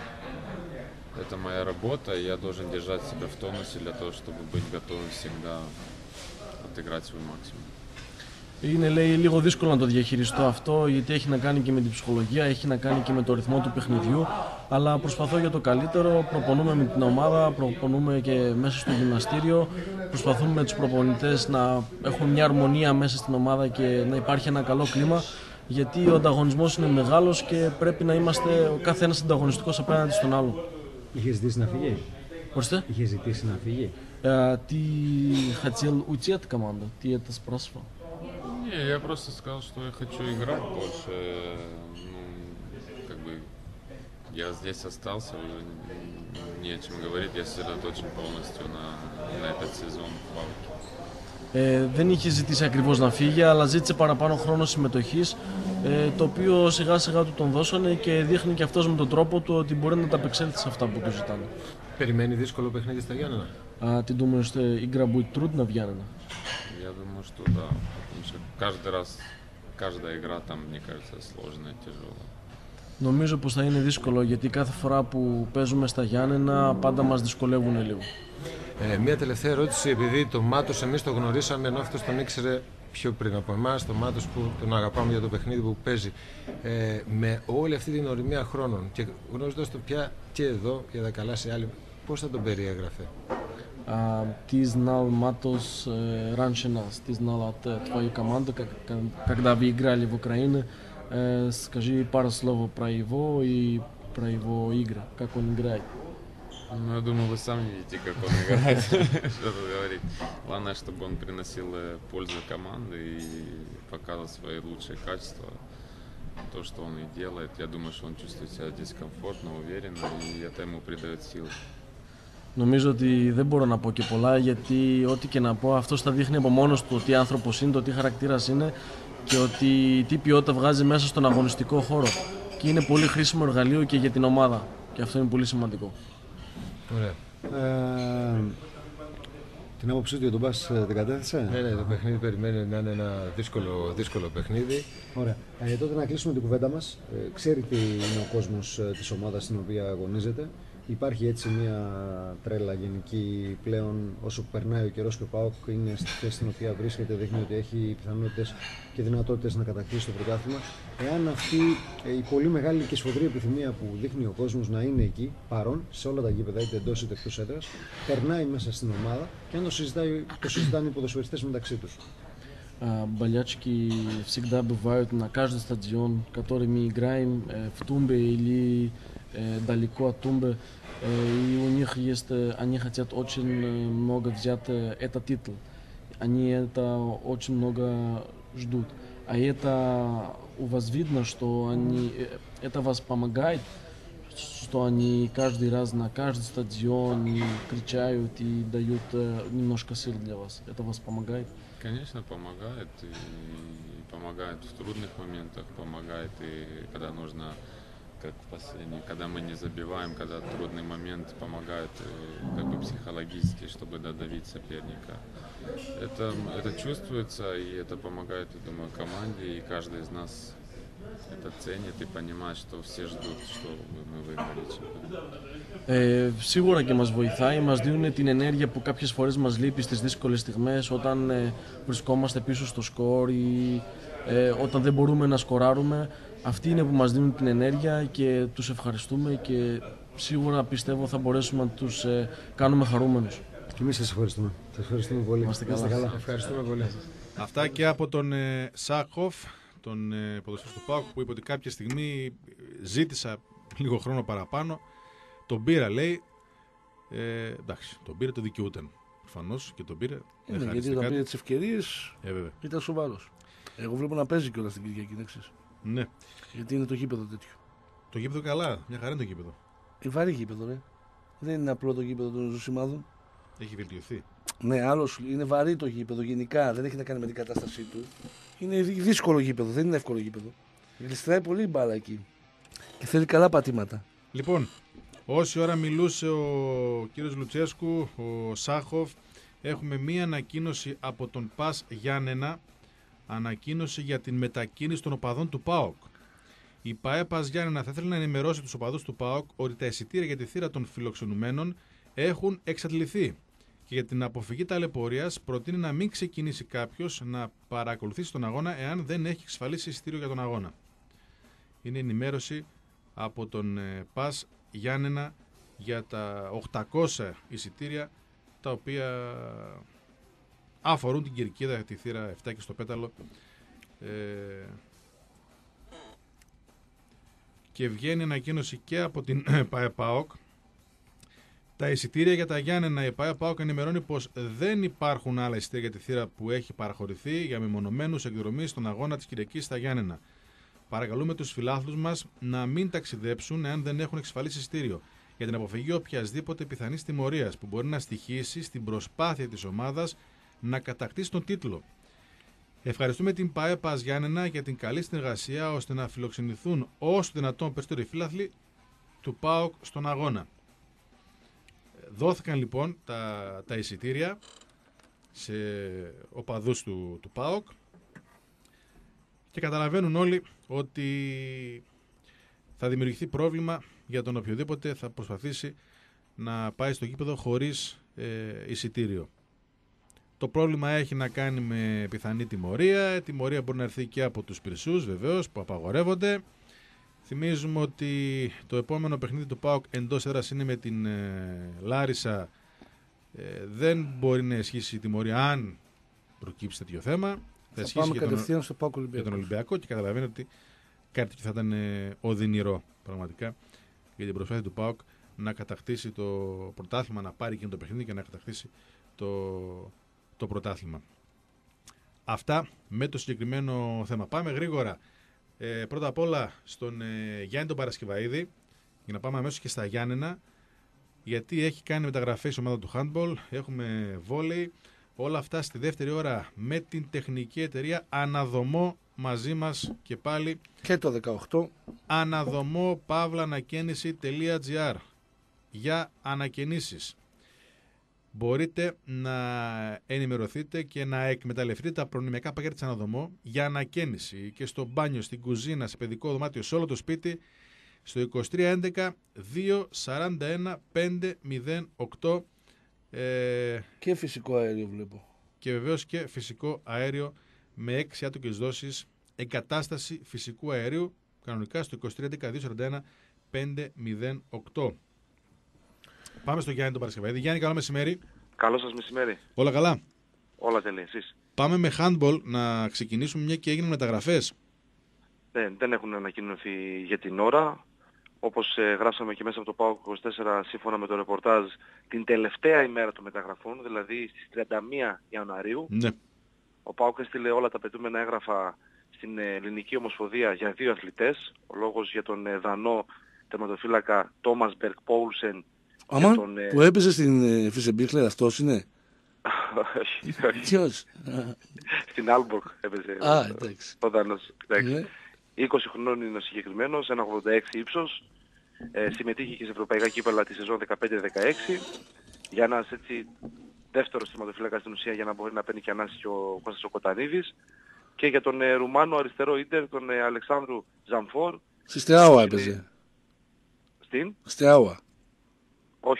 это моя работа, и я должен держать себя в тонусе для того, чтобы быть готовым всегда отыграть свой максимум. Είναι, λέει, λίγο δύσκολο να το διαχειριστώ αυτό, γιατί έχει να κάνει και με την ψυχολογία, έχει να κάνει και με το ρυθμό του παιχνιδιού, αλλά προσπαθώ για το καλύτερο, προπονούμε με την ομάδα, προπονούμε και μέσα στο γυμναστήριο, προσπαθούμε με τους προπονητές να έχουμε μια αρμονία μέσα στην ομάδα και να υπάρχει ένα καλό κλίμα, γιατί ο ανταγωνισμός είναι μεγάλος και πρέπει να είμαστε ο κάθε ένας ανταγωνιστικός απέναντι στον άλλο. Είχε ζητήσει να φύγει. Ορίστε. Είχε ζητήσει να φύγει. Ты хотел уйти от команды? Ты это спрашивал? Не, я просто сказал, что я хочу играть больше. Ну, как бы я здесь остался, уже не о чем говорить. Я сосредоточен полностью на, на этот сезон в Пауке. Ε, δεν είχε ζητήσει ακριβώς να φύγει, αλλά ζήτησε παραπάνω χρόνο συμμετοχής, ε, το οποίο σιγά σιγά του τον δώσανε και δείχνει και αυτός με τον τρόπο του ότι μπορεί να τα απεξέλθει σε αυτά που του ζητάνε. Περιμένει δύσκολο παιχνίδι στα Γιάννενα. А ты думаешь, что игра будет трудна в Янино? Я думаю, что да. Потому что каждый раз, каждая игра там, мне кажется, сложная, tяжелая. Νομίζω πως θα είναι δύσκολο, γιατί κάθε φορά που παίζουμε στα Γιάννενα πάντα μας δυσκολεύουν λίγο. Ε, μία τελευταία ερώτηση, επειδή το Μάτος εμείς το γνωρίσαμε, ενώ αυτός τον ήξερε πιο πριν από εμάς, το Μάτος που τον αγαπάμε για το παιχνίδι που παίζει, ε, με όλη αυτή την οριμία χρόνων και γνωρίζοντας το πια και εδώ για τα καλά σε άλλη, πώς θα τον περιέγραφε? А, ты знал Матос э, раньше нас, ты знал от э, твою команду, как, как, когда вы играли в Украине. Э, скажи пару слов про его и про его игры, как он играет. Ну, я думаю, вы сами видите, как он играет, что тут говорить. Главное, чтобы он приносил пользу команде и показывал свои лучшие качества. То, что он и делает. Я думаю, что он чувствует себя здесь комфортно, уверенно, и это ему придает силы. Νομίζω ότι δεν μπορώ να πω και πολλά, γιατί ό,τι και να πω, αυτός θα δείχνει από μόνος του τι άνθρωπος είναι, το τι χαρακτήρας είναι και ότι τι ποιότητα βγάζει μέσα στον αγωνιστικό χώρο. Και είναι πολύ χρήσιμο εργαλείο και για την ομάδα. Και αυτό είναι πολύ σημαντικό. Ωραία. Ε, την άποψή του για τον Μπάς την κατέθεσε. Ναι, ναι, το παιχνίδι περιμένει να είναι ένα δύσκολο, δύσκολο παιχνίδι. Ωραία. Ε, τότε να κλείσουμε την κουβέντα μας. Ε, ξέρει τι είναι ο κόσμος ε, της ομάδας στην οποία αγωνίζεται. Υπάρχει έτσι μια τρέλα γενική πλέον, όσο περνάει ο καιρός και ο ΠΑΟΚ είναι στη θέση στην οποία βρίσκεται, δείχνει ότι έχει πιθανότητες και δυνατότητες να κατακτήσει το πρωτάθλημα. Εάν αυτή η πολύ μεγάλη και σφοδρή επιθυμία που δείχνει ο κόσμος να είναι εκεί, παρόν, σε όλα τα γήπεδα, είτε εντός είτε εκτός έδρας, περνάει μέσα στην ομάδα και αν το, συζητάει, το συζητάνε οι ποδοσφαιριστές μεταξύ τους. Болячки всегда бывают на каждый стадион, который мы играем в Тумбе или далеко от Тумбы. И у них есть, они хотят очень много взять этот титул. Они это очень много ждут. А это у вас видно, что они, это вас помогает, что они каждый раз на каждый стадион кричают и дают немножко сил для вас. Это вас помогает? Конечно, помогает. И помогает в трудных моментах, помогает и когда нужно, как в последний, когда мы не забиваем, когда трудный момент, помогает как бы психологически, чтобы додавить соперника. Это, это чувствуется и это помогает, я думаю, команде, и каждый из нас это ценит и понимает, что все ждут, что мы выиграли чемпионат. Ε, σίγουρα και μας βοηθάει, μας δίνουν την ενέργεια που κάποιες φορές μας λείπει στις δύσκολες στιγμές, όταν ε, βρισκόμαστε πίσω στο σκορ ή ε, όταν δεν μπορούμε να σκοράρουμε. Αυτοί είναι που μας δίνουν την ενέργεια και τους ευχαριστούμε και σίγουρα πιστεύω θα μπορέσουμε να τους ε, κάνουμε χαρούμενους. Και εμείς σας ευχαριστούμε. Σας ευχαριστούμε πολύ. Είμαστε καλά. καλά. Ευχαριστούμε πολύ. Αυτά και από τον ε, Σάχοφ, τον ε, ποδοσφαιριστή του ΠΑΟΚ, που είπε ότι κάποια στιγμή ζήτησα λίγο χρόνο παραπάνω. Τον πήρα, λέει. Ε, εντάξει, τον πήρε, το δικαιούταν. Προφανώς και τον πήρε. Είναι, γιατί όταν πήρε τις ευκαιρίες ε, ήταν σοβαρός. Εγώ βλέπω να παίζει κιόλας στην Κυριακή, να ξέρεις. Ναι. Γιατί είναι το γήπεδο τέτοιο. Το γήπεδο καλά, μια χαρά είναι το γήπεδο. Είναι βαρύ γήπεδο, ρε. Δεν είναι απλό το γήπεδο των Ζωσιμάδων. Έχει βελτιωθεί. Ναι, άλλος είναι βαρύ το γήπεδο γενικά. Δεν έχει να κάνει με την κατάστασή του. Είναι δύσκολο γήπεδο, δεν είναι εύκολο γήπεδο. Γλιστράει πολύ μπάλα εκεί. Και θέλει καλά πατήματα. Λοιπόν, όση ώρα μιλούσε ο κύριος Λουτσέσκου, ο Σάχοφ, έχουμε μία ανακοίνωση από τον ΠΑΣ Γιάννενα, ανακοίνωση για την μετακίνηση των οπαδών του ΠΑΟΚ. Η ΠΑΕ ΠΑΣ Γιάννενα θα ήθελε να ενημερώσει τους οπαδούς του ΠΑΟΚ ότι τα εισιτήρια για τη θύρα των φιλοξενουμένων έχουν εξαντληθεί. Και για την αποφυγή ταλαιπωρίας προτείνει να μην ξεκινήσει κάποιος να παρακολουθήσει τον αγώνα εάν δεν έχει εξασφαλίσει εισιτήριο για τον αγώνα. Είναι ενημέρωση από τον ΠΑΣ Γιάννενα για τα οκτακόσια εισιτήρια τα οποία αφορούν την Κερκίδα, τη θύρα επτά και στο Πέταλο. Ε, και βγαίνει ανακοίνωση και από την ΠΑΕ ΠΑΟΚ. Τα εισιτήρια για τα Γιάννενα, η ΠΑΕ ΠΑΟΚ ενημερώνει πως δεν υπάρχουν άλλα εισιτήρια για τη θύρα που έχει παραχωρηθεί για μεμονωμένους εκδρομείς στον αγώνα της Κυριακής στα Γιάννενα. Παρακαλούμε τους φιλάθλους μας να μην ταξιδέψουν εάν δεν έχουν εξασφαλίσει εισιτήριο, για την αποφυγή οποιασδήποτε πιθανής τιμωρίας που μπορεί να στοιχήσει στην προσπάθεια της ομάδας να κατακτήσει τον τίτλο. Ευχαριστούμε την ΠΑΕ ΠΑΣ Γιάννενα για την καλή συνεργασία ώστε να φιλοξενηθούν όσο δυνατόν περισσότεροι φίλαθλοι του ΠΑΟΚ στον αγώνα. Δόθηκαν λοιπόν τα, τα εισιτήρια σε οπαδούς του, του ΠΑΟΚ και καταλαβαίνουν όλοι ότι θα δημιουργηθεί πρόβλημα για τον οποιοδήποτε θα προσπαθήσει να πάει στο γήπεδο χωρίς ε, εισιτήριο. Το πρόβλημα έχει να κάνει με πιθανή τιμωρία. Η τιμωρία μπορεί να έρθει και από τους πυρσούς βεβαίως που απαγορεύονται. Θυμίζουμε ότι το επόμενο παιχνίδι του ΠΑΟΚ εντός έδρας είναι με την ε, Λάρισα. Ε, δεν μπορεί να ισχύσει η τιμωρία αν προκύψει τέτοιο θέμα. Θα, θα ισχύσει πάμε για κατευθείαν τον, στο ΠΑΟΚ Ολυμπιακό. για τον Ολυμπιακό και καταλαβαίνετε ότι κάτι θα ήταν ε, οδυνηρό πραγματικά για την προσπάθεια του ΠΑΟΚ να κατακτήσει το πρωτάθλημα, να πάρει και το παιχνίδι και να κατακτήσει το, το πρωτάθλημα. Αυτά με το συγκεκριμένο θέμα. Πάμε γρήγορα. Ε, πρώτα απ' όλα στον ε, Γιάννη τον Παρασκευαίδη, για να πάμε αμέσως και στα Γιάννενα, γιατί έχει κάνει μεταγραφές η ομάδα του handball, έχουμε βόλεϊ, όλα αυτά στη δεύτερη ώρα με την τεχνική εταιρεία Αναδομό μαζί μας και πάλι. Και το δεκαοκτώ. Αναδομό παύλα ανακαίνιση τελεία τζι άρ για ανακαινήσεις. Μπορείτε να ενημερωθείτε και να εκμεταλλευτείτε τα προνομιακά πακέτα της Αναδομό για ανακαίνιση και στο μπάνιο, στην κουζίνα, σε παιδικό δωμάτιο, σε όλο το σπίτι, στο είκοσι τρία έντεκα διακόσια σαράντα ένα πεντακόσια οκτώ. Ε, και φυσικό αέριο βλέπω. Και βεβαίως και φυσικό αέριο με έξι άτοκες δόσεις εγκατάσταση φυσικού αερίου, κανονικά στο είκοσι τρία έντεκα διακόσια σαράντα ένα πεντακόσια οκτώ. Πάμε στο Γιάννη τον Παρασκευαίδη. Γιάννη, καλό μεσημέρι. Καλό σας μεσημέρι. Όλα καλά. Όλα τέλεια, εσείς. Πάμε με handball να ξεκινήσουμε, μια και έγιναν μεταγραφές. Ναι, δεν έχουν ανακοινωθεί για την ώρα. Όπως ε, γράψαμε και μέσα από το ΠΑΟΚ είκοσι τέσσερα, σύμφωνα με το ρεπορτάζ, την τελευταία ημέρα των μεταγραφών, δηλαδή στις τριάντα μία Ιανουαρίου, ναι. Ο ΠΑΟΚ έστειλε όλα τα απαιτούμενα έγγραφα στην Ελληνική Ομοσπονδία για δύο αθλητές. Ο λόγος για τον ε, Δανό τερματοφύλακα Τόμας Μπερκ Πόλσεν. Άμα, τον, που έπαιζε στην ε, Φισεμπίχλερ, αυτός είναι. Ποιος? Στην Άλμπορκ έπαιζε. Α, εντάξει. Ο Δανός. Ναι. είκοσι χρονών είναι ο συγκεκριμένος, ένα ογδόντα έξι ύψος. Ε, συμμετείχε και σε ευρωπαϊκά κύπελλα τη σεζόν δεκαπέντε δεκαέξι. Για ένας έτσι δεύτερος τερματοφύλακας στην ουσία, για να μπορεί να παίρνει και ανάση και ο Κώστας ο Κοτανίδης. Και για τον ε, Ρουμάνο αριστερό ίντερ, τον ε, Αλεξάνδρου Ζαμφόρ. Στη Στεάουα έπαιζε. Στην? Στεάουα. Όχι,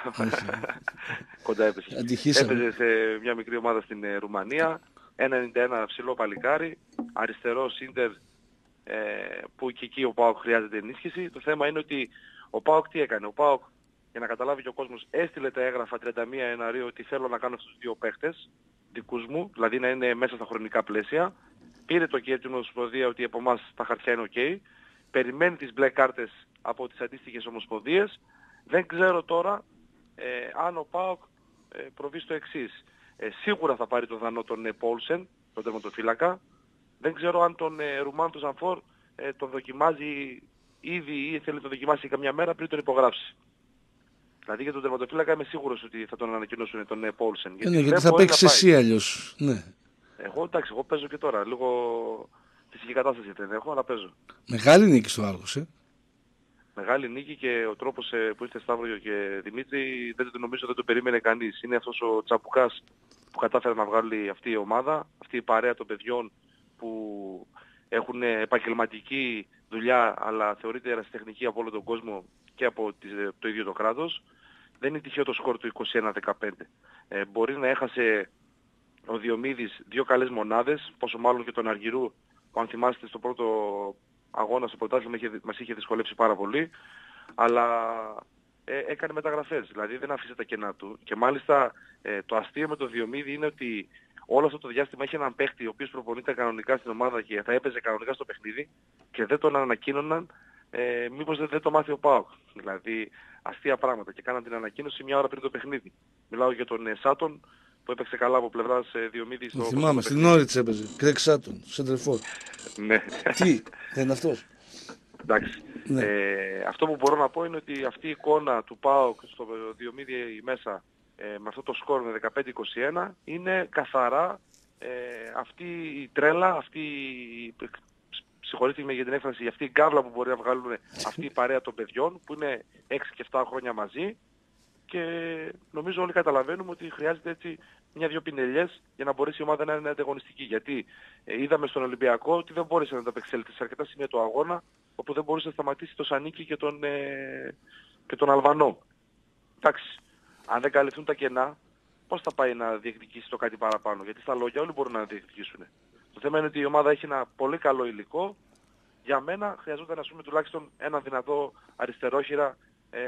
κοντά έπεσε. Αντυχήσαμε. Έπαιζε σε μια μικρή ομάδα στην ε, Ρουμανία, ένα ενενήντα ένα ψηλό παλικάρι, αριστερό σίντερ, ε, που και εκεί ο ΠΑΟΚ χρειάζεται ενίσχυση. Το θέμα είναι ότι ο ΠΑΟΚ τι έκανε. Ο ΠΑΟΚ, για να καταλάβει και ο κόσμος, έστειλε τα έγγραφα τριάντα μία Ιανουαρίου ότι θέλω να κάνω αυτούς τους δύο παίχτες δικούς μου, δηλαδή να είναι μέσα στα χρονικά πλαίσια. Πήρε το και την Ομοσπονδία ότι από εμάς τα χαρτιά είναι ok. Περιμένει τις μπλε κάρτες από τις αντίστοιχες ομοσπονδίες. Δεν ξέρω τώρα ε, αν ο ΠΑΟΚ ε, προβεί στο εξής. Ε, σίγουρα θα πάρει τον δανό τον ε, Πόλσεν, τον τερματοφύλακα. Δεν ξέρω αν τον ε, Ρουμάν τον Ζανφόρ ε, τον δοκιμάζει ήδη ή θέλει να τον δοκιμάσει καμιά μέρα πριν τον υπογράψει. Δηλαδή για τον τερματοφύλακα είμαι σίγουρος ότι θα τον ανακοινώσουν τον ε, Πόλσεν. Γιατί, ναι, γιατί θα παίξεις εσύ αλλιώς. Ναι. Εγώ εντάξει, εγώ παίζω και τώρα. Λίγο φυσική κατάσταση δεν έχω, αλλά παίζω. Μεγάλη νίκη στο Άργος, ε. Μεγάλη νίκη και ο τρόπος ε, που ήρθε Σταύρο και Δημήτρη δεν το νομίζω δεν το περίμενε κανείς. Είναι αυτός ο τσαμπουκάς που κατάφερε να βγάλει αυτή η ομάδα, αυτή η παρέα των παιδιών που έχουν επαγγελματική δουλειά αλλά θεωρείται ερασιτεχνική από όλο τον κόσμο και από το ίδιο το κράτος. Δεν είναι τυχαίο το σκορ του είκοσι ένα δεκαπέντε. Ε, μπορεί να έχασε ο Διομήδης δύο καλές μονάδες, πόσο μάλλον και τον Αργυρού που αν θυμάστε στο πρώτο αγώνα στο πρωτάθλημα μας είχε δυσκολέψει πάρα πολύ, αλλά ε, έκανε μεταγραφές, δηλαδή δεν άφησε τα κενά του. Και μάλιστα ε, το αστείο με τον Διομήδη είναι ότι όλο αυτό το διάστημα είχε έναν παίχτη ο οποίος προπονείται κανονικά στην ομάδα και θα έπαιζε κανονικά στο παιχνίδι και δεν τον ανακοίνωναν, ε, μήπως δεν, δεν το μάθει ο ΠΑΟΚ. Δηλαδή αστεία πράγματα και κάναν την ανακοίνωση μια ώρα πριν το παιχνίδι. Μιλάω για τον ε, Σάτον που έπαιξε καλά από πλευράς ε, Διομήδη. Στο θυμάμαι, στην Όριτς έπαιζε. Κρέκ Σάτον, σεντερφόρ. Ναι. Τι, δεν είναι αυτός. Εντάξει. Ναι. Ε, αυτό που μπορώ να πω είναι ότι αυτή η εικόνα του ΠΑΟΚ στο Διομήδη μέσα ε, με αυτό το σκορ με δεκαπέντε είκοσι ένα είναι καθαρά ε, αυτή η τρέλα, αυτή η, συγχωρείτε με για την έκφραση, αυτή η γκάβλα που μπορεί να βγάλουν αυτή η παρέα των παιδιών που είναι έξι και επτά χρόνια μαζί και νομίζω όλοι καταλαβαίνουμε ότι χρειάζεται έτσι μια-δυο πινελιές για να μπορέσει η ομάδα να είναι ανταγωνιστική. Γιατί ε, είδαμε στον Ολυμπιακό ότι δεν μπόρεσε να ανταπεξέλθει σε αρκετά σημεία του αγώνα όπου δεν μπορούσε να σταματήσει το Σανίκη και τον, ε, και τον Αλβανό. Εντάξει, αν δεν καλυφθούν τα κενά, πώς θα πάει να διεκδικήσει το κάτι παραπάνω. Γιατί στα λόγια όλοι μπορούν να διεκδικήσουν. Το θέμα είναι ότι η ομάδα έχει ένα πολύ καλό υλικό. Για μένα χρειαζόταν ας πούμε τουλάχιστον ένα δυνατό αριστερόχειρα ε,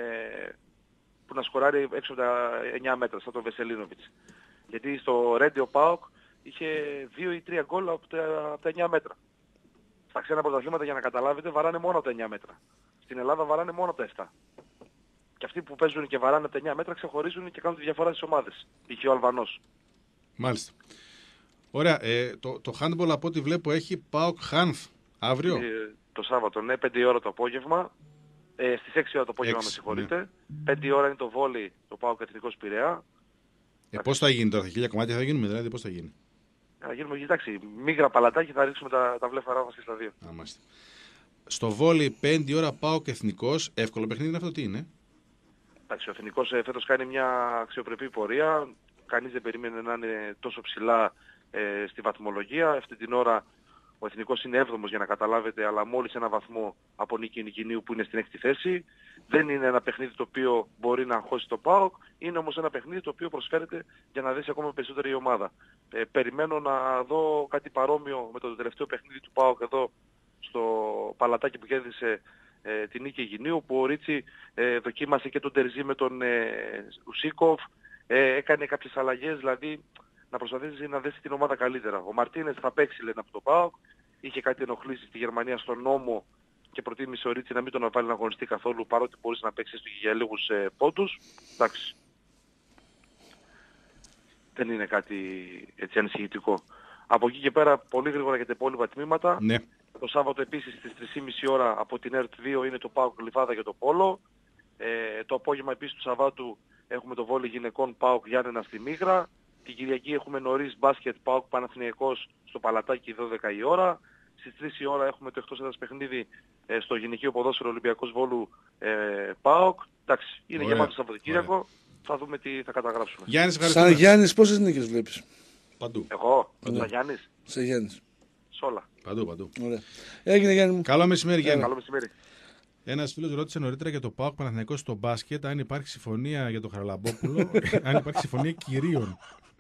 που να σκοράρει έξω από τα εννιά μέτρα, σαν τον Βεσελίνοβιτς. Γιατί στο Ρέντιο ΠΑΟΚ είχε δύο ή τρία γκολ από τα, από τα εννιά μέτρα. Στα ξένα πρωταθλήματα για να καταλάβετε βαράνε μόνο από τα εννιά μέτρα. Στην Ελλάδα βαράνε μόνο από τα επτά. Και αυτοί που παίζουν και βαράνε από τα εννιά μέτρα ξεχωρίζουν και κάνουν τη διαφορά στις ομάδες. Π.χ. ο Αλβανός. Μάλιστα. Ωραία. Ε, το, το handball από ό,τι βλέπω έχει ΠΑΟΚ Χάνθ αύριο. Ε, το Σάββατο, ναι, πέντε η ώρα το απόγευμα. Ε, στις έξι η ώρα το απόγευμα έξι, με συγχωρείτε. Ναι. πέντε η ώρα είναι το βόλι, το ΠΑΟΚ Εθνικός Πειραιά. Ε, πώς θα γίνει τώρα, χίλια κομμάτια θα γίνουμε, δηλαδή πώς θα γίνει. Θα γίνουμε, κοιτάξει, μίγρα παλατάκι θα ρίξουμε τα, τα βλέφαρά μας και στα δύο. Α, μάλιστα. Στο βόλι πέντε η ώρα ΠΑΟΚ Εθνικός, εύκολο παιχνίδι είναι αυτό, τι είναι. Εντάξει, ο Εθνικός ε, φέτος κάνει μια αξιοπρεπή πορεία. Κανείς δεν περίμενε να είναι τόσο ψηλά ε, στη βαθμολογία. Αυτή την ώρα ο Εθνικός είναι έβδομος για να καταλάβετε, αλλά μόλις ένα βαθμό από νίκη Νικηνίου που είναι στην έκτη θέση. Δεν είναι ένα παιχνίδι το οποίο μπορεί να αγχώσει το ΠΑΟΚ, είναι όμως ένα παιχνίδι το οποίο προσφέρεται για να δέσει ακόμα περισσότερη η ομάδα. Ε, περιμένω να δω κάτι παρόμοιο με το τελευταίο παιχνίδι του ΠΑΟΚ εδώ στο παλατάκι που κέρδισε ε, την νίκη Αιγινίου, που ο Ρίτσι ε, δοκίμασε και τον Τερζή με τον ε, Ουσίκοφ, ε, έκανε κάποιες αλλαγές, δηλαδή να προσπαθήσει να δέσει την ομάδα καλύτερα. Ο Μαρτίνες θα παίξει λένε από το ΠΑΟΚ, είχε κάτι ενοχλήσει στη Γερμανία στον νόμο και προτίμησε ο Ρίτσι να μην τον βάλει να αγωνιστεί καθόλου, παρότι μπορείς να παίξεις για λίγους ε, πόντους. Εντάξει. Δεν είναι κάτι έτσι ανησυχητικό. Από εκεί και πέρα πολύ γρήγορα για τα υπόλοιπα τμήματα. Ναι. Το Σάββατο επίσης στις τρεις και μισή ώρα από την ΕΡΤ δύο είναι το ΠΑΟΚ Γλυφάδα για το Πόλο. Ε, το απόγευμα επίσης του Σαββάτου έχουμε το βόλεϊ γυναικών ΠΑΟΚ Γιάννενα στη Μίγρα. Την Κυριακή έχουμε νωρίς μπάσκετ ΠΑΟΚ Παναθηναϊκός στο Παλατάκι δώδεκα η ώρα. Στις τρεις η ώρα έχουμε το εκτός έδρας παιχνίδι ε, στο γυναικείο ποδόσφαιρο Ολυμπιακός Βόλου ε, ΠΑΟΚ. Εντάξει, είναι γεμάτο Σαββατοκύριακο. Ωραία. Θα δούμε τι θα καταγράψουμε. Γιάννης, σαν Γιάννης πόσες νίκες βλέπεις? Παντού. Εγώ, ναι. Σαν Γιάννης. Σε Γιάννης. Σ' όλα. Παντού, παντού. Ωραία. Έγινε Γιάννη μου. Καλό μεσημέρι Γιάννη. Καλό μεσημέρι. Ένας φίλος ρώτησε νωρίτερα για το ΠΑΟΚ Παναθηναϊκός στο μπάσκετ, αν υπάρχει συμφωνία για τον Χαραλαμπόπουλο, αν υπάρχει συμφωνία κυρίων.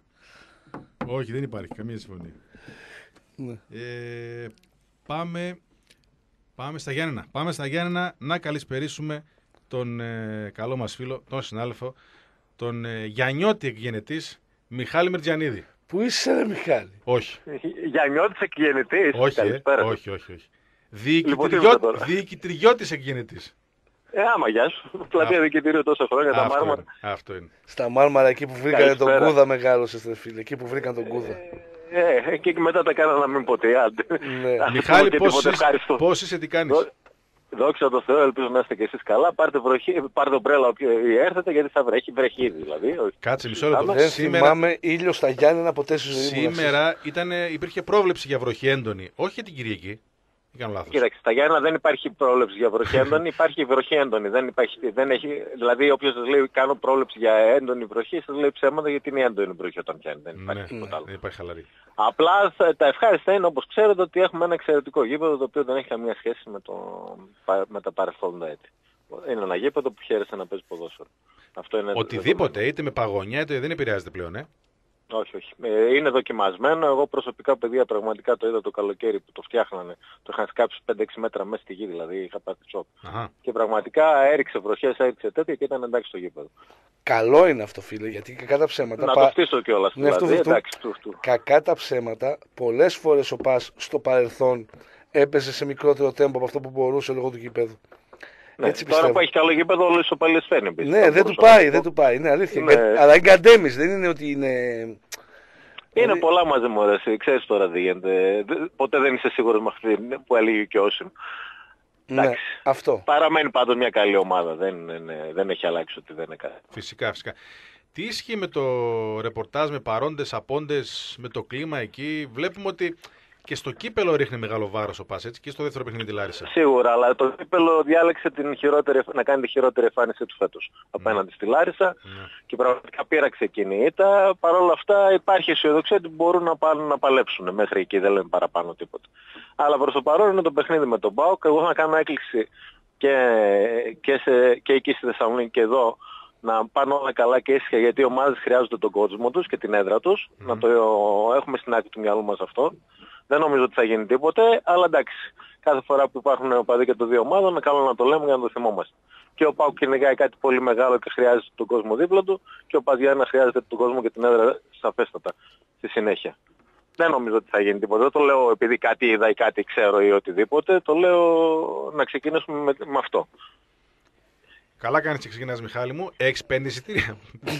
Όχι, δεν υπάρχει καμία συμφωνία. Ναι. Ε, πάμε, πάμε στα Γιάννενα. Πάμε στα Γιάννενα να καλησπερίσουμε τον ε, καλό μας φίλο, τον συνάδελφο, τον ε, Γιαννιώτη εκγενετής, Μιχάλη Μερτζιανίδη. Πού είσαι, ρε Μιχάλη? Όχι. Γιαννιώτης εκγενετής. Όχι, ε, όχι, όχι, όχι. Διοικητριώτης εκγενετής. Ε, άμα, γεια σου. Πλατεία δικητήριο τόσα χρόνια, τα Μάρμαρα. Αυτό είναι. Στα Μάρμαρα, εκεί που βρήκανε τον Κούδα, μεγάλωσε, φίλε. Εκεί που βρήκαν τον Κούδα. Ε, και μετά τα κάνα να μην ποτέ, άντε. Μιχάλη, πώς είσαι, τι κάνεις? Δόξα τω Θεώ, ελπίζω να είστε και εσείς καλά. Πάρτε βροχή, πάρτε ομπρέλα όποιο έρθετε, γιατί θα βρέχει, βρέχει ήδη δηλαδή. Κάτσε μισό λεπτό. Δεν σήμερα... θυμάμαι ήλιο στα Γιάννενα ποτέ στη ζωή μου. Σήμερα ήταν, υπήρχε πρόβλεψη για βροχή έντονη, όχι για την Κυριακή. Κοίταξε, στα Γιάννενα δεν υπάρχει πρόβλεψη για βροχή έντονη, υπάρχει βροχή έντονη. Δεν υπάρχει, δεν έχει, δηλαδή όποιος σας λέει κάνω πρόβλεψη για έντονη βροχή, σας λέει ψέματα γιατί είναι έντονη βροχή όταν πιάνει. Δεν υπάρχει ναι, τίποτα άλλο. Δεν υπάρχει χαλαρή. Απλά τα ευχάριστα είναι όπως ξέρετε ότι έχουμε ένα εξαιρετικό γήπεδο το οποίο δεν έχει καμία σχέση με, το, με τα παρελθόντα έτη. Είναι ένα γήπεδο που χαίρεσε να παίζει ποδόσφαιρο. Αυτό είναι οτιδήποτε, είτε με παγωνιά είτε δεν επηρεάζεται πλέον, ε. Όχι, όχι. Είναι δοκιμασμένο. Εγώ προσωπικά, παιδιά, πραγματικά το είδα το καλοκαίρι που το φτιάχνανε. Το είχαν σκάψει πέντε έξι μέτρα μέσα στη γη, δηλαδή είχα πάθει σοκ. Και πραγματικά έριξε βροχές, έριξε τέτοια και ήταν εντάξει το γήπεδο. Καλό είναι αυτό, φίλε, γιατί κακά τα ψέματα. Να πα... το φτύσω κιόλας. Ναι, δηλαδή, αυτό, εντάξει, του, του. Κακά τα ψέματα, πολλές φορές ο Πας στο παρελθόν έπαιζε σε μικρότερο τέμπο από αυτό που μπορούσε λόγω του γήπεδου. Ναι, έτσι τώρα πιστεύω. Που έχει καλό γήπεδο, όλο ισοπαλίες φαίνει. Ναι, δεν του πάει, δεν του πάει. Είναι αλήθεια. Ναι. Αλλά είναι καντέμις, δεν είναι ότι είναι... Είναι δηλαδή... πολλά μαζί μου, αρέσει. Ξέρεις τώρα τι γίνεται. Ποτέ δεν είσαι σίγουρος με αυτή που έλεγε και όσοι. Ναι, αυτό. Παραμένει πάντως μια καλή ομάδα. Δεν, είναι, δεν έχει αλλάξει ότι δεν είναι καλή. Φυσικά, φυσικά. Τι ισχύει με το ρεπορτάζ, με παρόντες, απόντες, με το κλίμα εκεί? Βλέπουμε ότι και στο κύπελο ρίχνει μεγάλο βάρος ο Πας, έτσι, και στο δεύτερο παιχνίδι τη Λάρισα. Σίγουρα, αλλά το κύπελο διάλεξε την χειρότερη, να κάνει τη χειρότερη εμφάνιση του φέτος mm. απέναντι στη Λάρισα mm. και πραγματικά πήραξε εκείνη η ήττα. Παρ' όλα αυτά υπάρχει αισιοδοξία ότι μπορούν να πάνε να παλέψουν μέχρι εκεί, δεν λέμε παραπάνω τίποτα. Αλλά προς το παρόν είναι το παιχνίδι με τον ΠΑΟΚ. Εγώ θα κάνω έκκληση και, και, σε, και εκεί στη Θεσσαλονίκη και εδώ να πάνε όλα καλά και ήσυχα, γιατί οι ομάδες χρειάζονται τον κόσμο τους και την έδρα τους. Mm. Να το έχουμε στην άκρη του μυαλού μας αυτό. Δεν νομίζω ότι θα γίνει τίποτε, αλλά εντάξει. Κάθε φορά που υπάρχουν οπαδοί και των δύο ομάδων, είναι καλό να το λέμε για να το θυμόμαστε. Και ο ΠΑΟΚ κυνηγάει κάτι πολύ μεγάλο και χρειάζεται τον κόσμο δίπλα του, και ο Παζιάννα χρειάζεται τον κόσμο και την έδρα σαφέστατα στη συνέχεια. Δεν νομίζω ότι θα γίνει τίποτα. Δεν το λέω επειδή κάτι είδα ή κάτι ξέρω ή οτιδήποτε. Το λέω να ξεκινήσουμε με, με αυτό. Καλά κάνεις και ξεκινάς, Μιχάλη μου. Έχεις πέντε εισιτήρια?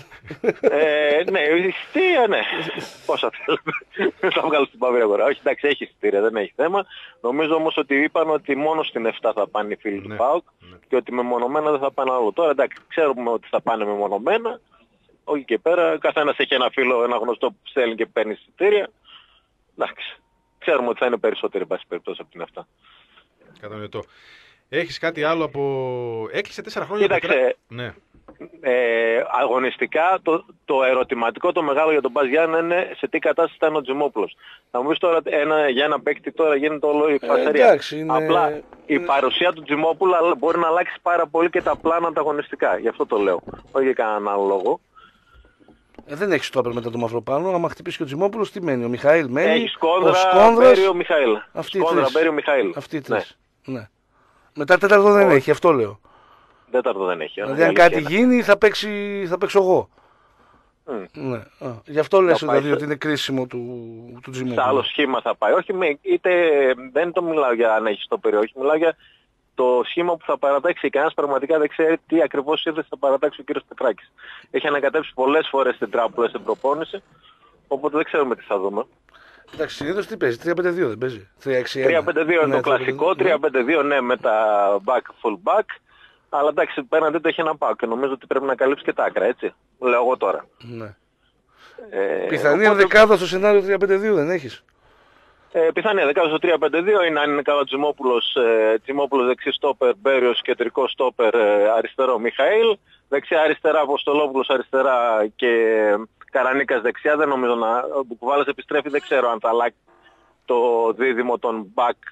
ε, ναι, εισιτήρια, ναι. Πόσα θέλετε. Θα βγάλω στην παύρη αγορά. Όχι, εντάξει, έχει εισιτήρια, δεν έχει θέμα. Νομίζω όμως ότι είπαν ότι μόνο στην επτά θα πάνε οι φίλοι ναι, του ΠΑΟΚ ναι. και ότι μεμονωμένα δεν θα πάνε άλλο. Τώρα εντάξει, ξέρουμε ότι θα πάνε μεμονωμένα. Όχι και πέρα. Καθένας έχει ένα φίλο, ένα γνωστό που στέλνει και παίρνει εισιτήρια. Εντάξει. Ξέρουμε ότι θα είναι περισσότεροι, εν πάση περιπτώσει, από την επτά. Κατανοητό. Έχεις κάτι άλλο από... Έκλεισε τέσσερα χρόνια. Κοίταξε, ναι. ε, αγωνιστικά το, το ερωτηματικό το μεγάλο για τον Πας Γιάννενα είναι σε τι κατάσταση ήταν ο Τζιμόπουλος. Θα μου πεις τώρα ένα, για ένα παίκτη τώρα γίνεται όλο η φασαρία. Ε, είναι... Απλά η παρουσία του Τζιμόπουλου μπορεί να αλλάξει πάρα πολύ και τα πλάνα τα αγωνιστικά. Γι' αυτό το λέω. Όχι για κανέναν άλλο λόγο. Ε, δεν έχει στόπερ μετά το Μαυροπάνο. Άμα χτυπήσει και ο Τζιμόπουλος, τι μένει? Ο Μιχαήλ μένει. Έχει Σκόνδρα, ο Σκόνδρας, Μπέριο, Μιχαήλ. Σκόνδρα, Μπέριο, Μιχαήλ. Αυτοί οι τρεις. Ναι. Ναι. Μετά τέταρτο δεν oh. έχει, αυτό λέω. Τέταρτο δεν έχει. Δηλαδή αν κάτι γίνει θα, παίξει, θα παίξω εγώ. Mm. Ναι. Α, γι' αυτό λες δηλαδή σε... ότι είναι κρίσιμο του, του Τζιμόπουλου. Σε άλλο σχήμα θα πάει. Όχι, με, είτε δεν το μιλάω για αν έχει στο περιοχή, μιλάω για το σχήμα που θα παρατάξει. Κανένας πραγματικά δεν ξέρει τι ακριβώς ήρθε θα παρατάξει ο κύριος Πετράκης. Έχει ανακατέψει πολλές φορές την τράπουλα στην προπόνηση, οπότε δεν ξέρουμε τι θα δούμε. Εντάξει, συνήθως τι παίζει, τρία πέντε δύο δεν παίζει? τρία πέντε δύο είναι το κλασικό, τρία πέντε δύο ναι με τα back, full back, αλλά εντάξει πέραν το έχει ένα πάω και νομίζω ότι πρέπει να καλύψει και τα άκρα, έτσι, λέω εγώ τώρα. Ναι. Ε, πιθανή οπότε... δεκάδα στο σενάριο τρία πέντε δύο δεν έχεις? Ε, πιθανή δεκάδα στο τρία πέντε δύο είναι αν είναι καλά Τζιμόπουλος, ε, Τζιμόπουλος δεξί στόπερ, Μπέριος κεντρικό στόπερ, ε, αριστερό Μιχαήλ, δεξιά αριστερά Αποστολόπουλος αριστερά και Καρανίκας δεξιά. Δεν νομίζω να... Ο Μπουκουβάλας επιστρέφει, δεν ξέρω αν θα αλλάξει το δίδυμο των back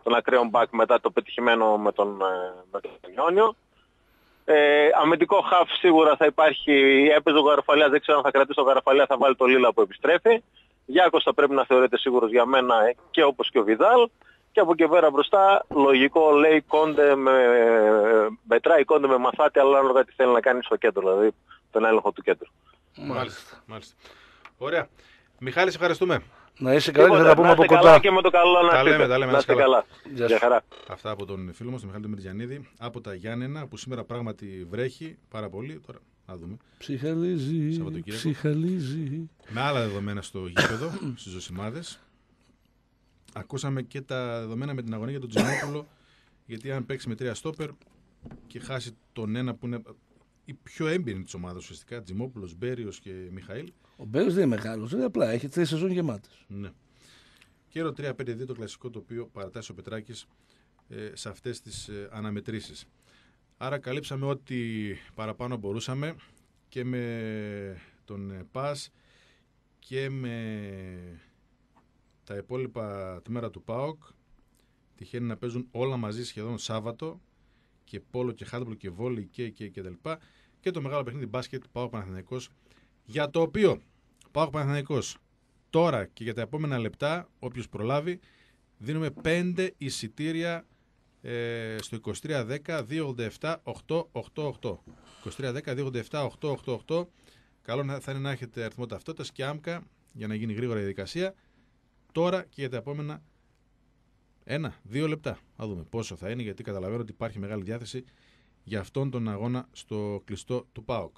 τον ακραίο μπακ μετά το πετυχημένο με τον, με τον Ιόνιο. Ε, αμυντικό χαφ σίγουρα θα υπάρχει, έπαιζε ο Γαραφαλιά, δεν ξέρω αν θα κρατήσει ο Γαραφαλιά, θα βάλει το Λίλα που επιστρέφει. Γιάκος θα πρέπει να θεωρείται σίγουρος για μένα και όπως και ο Βιδάλ. Και από εκεί πέρα μπροστά, λογικό λέει Κόντε με, μετράει Κόντε με Μαθάτη, αλλά ανάλογα τι θέλει να κάνει στο κέντρο, δηλαδή τον έλεγχο του κέντρου. Μάλιστα, μάλιστα. Ωραία. Μιχάλη, σε ευχαριστούμε. Να είσαι καλά και θα τα πούμε από κοντά. Καλά και με το καλό να τα είστε. λέμε, τα λέμε, να είστε καλά. Γεια χαρά. Αυτά από τον φίλο μας, τον Μιχάλη Μυρτζιανίδη, από τα Γιάννενα, που σήμερα πράγματι βρέχει πάρα πολύ. Τώρα, να δούμε. Ψυχαλίζει, ψυχαλίζει. Με άλλα δεδομένα στο γήπεδο, στις Ζωσιμάδες. Ακούσαμε και τα δεδομένα με την αγωνία για τον Τζιμόπουλο, γιατί αν παίξει με τρία στόπερ και χάσει τον ένα που είναι η πιο έμπειρη της ομάδας ουσιαστικά, Τζιμόπουλος, Μπέριος και Μιχαήλ. Ο Μπέριος δεν είναι μεγάλος, είναι απλά, έχει τρεις σεζόν γεμάτες. Ναι. Και το τρία πέντε δύο το κλασικό, το οποίο παρατάσσει ο Πετράκης ε, σε αυτές τις ε, αναμετρήσεις. Άρα καλύψαμε ό,τι παραπάνω μπορούσαμε και με τον ε, ΠΑΣ και με τα υπόλοιπα τμήρα του ΠΑΟΚ. Τυχαίνει να παίζουν όλα μαζί σχεδόν Σάββατο, και πόλο και χάντμπολ και βόλι και, και, και τα λοιπά. Και το μεγάλο παιχνίδι μπάσκετ ΠΑΟΚ Παναθηναϊκός, για το οποίο ΠΑΟΚ Παναθηναϊκός τώρα και για τα επόμενα λεπτά, όποιος προλάβει, δίνουμε πέντε εισιτήρια ε, στο είκοσι τρία δέκα δύο ογδόντα επτά οκτακόσια ογδόντα οκτώ. είκοσι τρία δέκα δύο ογδόντα επτά οκτακόσια ογδόντα οκτώ. Καλό θα είναι να έχετε αριθμό ταυτότητας και άμκα για να γίνει γρήγορα η διαδικασία. Τώρα και για τα επόμενα ένα, δύο λεπτά. Θα δούμε πόσο θα είναι, γιατί καταλαβαίνω ότι υπάρχει μεγάλη διάθεση για αυτόν τον αγώνα στο κλειστό του ΠΑΟΚ.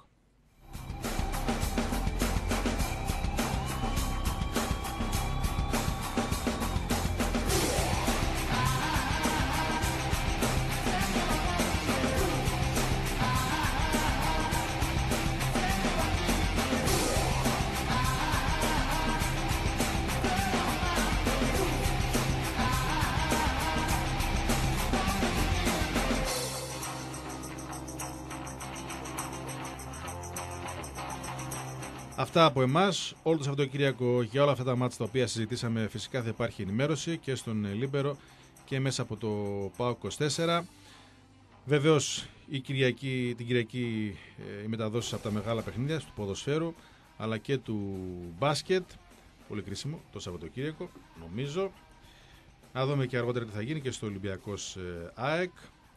Αυτά από εμάς. Όλο το Σαββατοκύριακο για όλα αυτά τα μάτς τα οποία συζητήσαμε, φυσικά θα υπάρχει ενημέρωση και στον Λίμπερο και μέσα από το ΠΑΟΚ είκοσι τέσσερα. Βεβαίως η Κυριακή, την Κυριακή ε, οι μεταδόσεις από τα μεγάλα παιχνίδια του ποδοσφαίρου αλλά και του μπάσκετ. Πολύ κρίσιμο το Σαββατοκύριακο, νομίζω. Να δούμε και αργότερα τι θα γίνει και στο Ολυμπιακός ε, ΑΕΚ.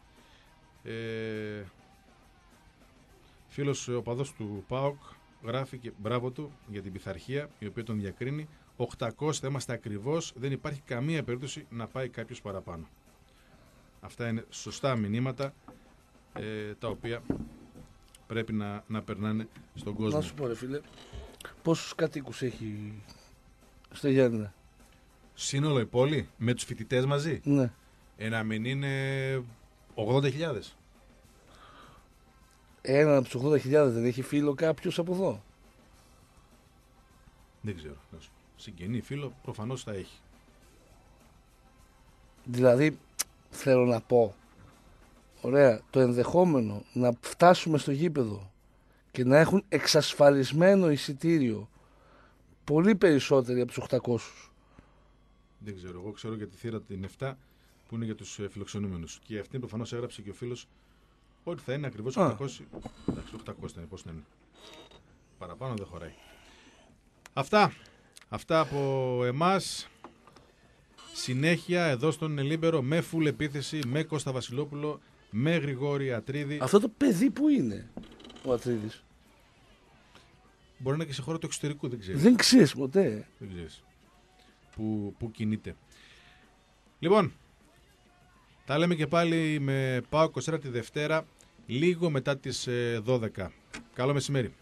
Ε, φίλος οπαδός του ΠΑΟΚ γράφει και μπράβο του για την πειθαρχία η οποία τον διακρίνει. οκτακόσια θα είμαστε ακριβώς, δεν υπάρχει καμία περίπτωση να πάει κάποιος παραπάνω. Αυτά είναι σωστά μηνύματα ε, τα οποία πρέπει να, να περνάνε στον κόσμο. Να σου πω ρε φίλε, πόσους κατοίκους έχει στο Γιάννενα? Σύνολο η πόλη με τους φοιτητές μαζί? Ναι. Ε, να μην είναι ογδόντα χιλιάδες. Έναν από τους ογδόντα χιλιάδες δεν έχει φίλο κάποιος από εδώ? Δεν ξέρω. Συγγενή φίλο προφανώς θα έχει. Δηλαδή θέλω να πω, ωραία, το ενδεχόμενο να φτάσουμε στο γήπεδο και να έχουν εξασφαλισμένο εισιτήριο πολύ περισσότεροι από τους οκτακόσιους. Δεν ξέρω. Εγώ ξέρω για τη θύρα την επτά που είναι για τους φιλοξενούμενους. Και αυτή προφανώς έγραψε και ο φίλος ότι θα είναι ακριβώς οκτακόσια. Εντάξει, οκτακόσια είναι, πώς να είναι. Παραπάνω δεν χωράει. Αυτά. Αυτά από εμάς. Συνέχεια εδώ στον Λίμπερο με φουλ επίθεση, με Κώστα Βασιλόπουλο, με Γρηγόρη Ατρίδη. Αυτό το παιδί που είναι ο Ατρίδης? Μπορεί να είναι και σε χώρο του εξωτερικού, δεν ξέρεις. Δεν ξέρεις ποτέ. Δεν ξέρεις. Που, που κινείται. Λοιπόν, τα λέμε και πάλι με ΠΑΟΚ είκοσι τέσσερα τη Δευτέρα, λίγο μετά τις δώδεκα. Καλό μεσημέρι.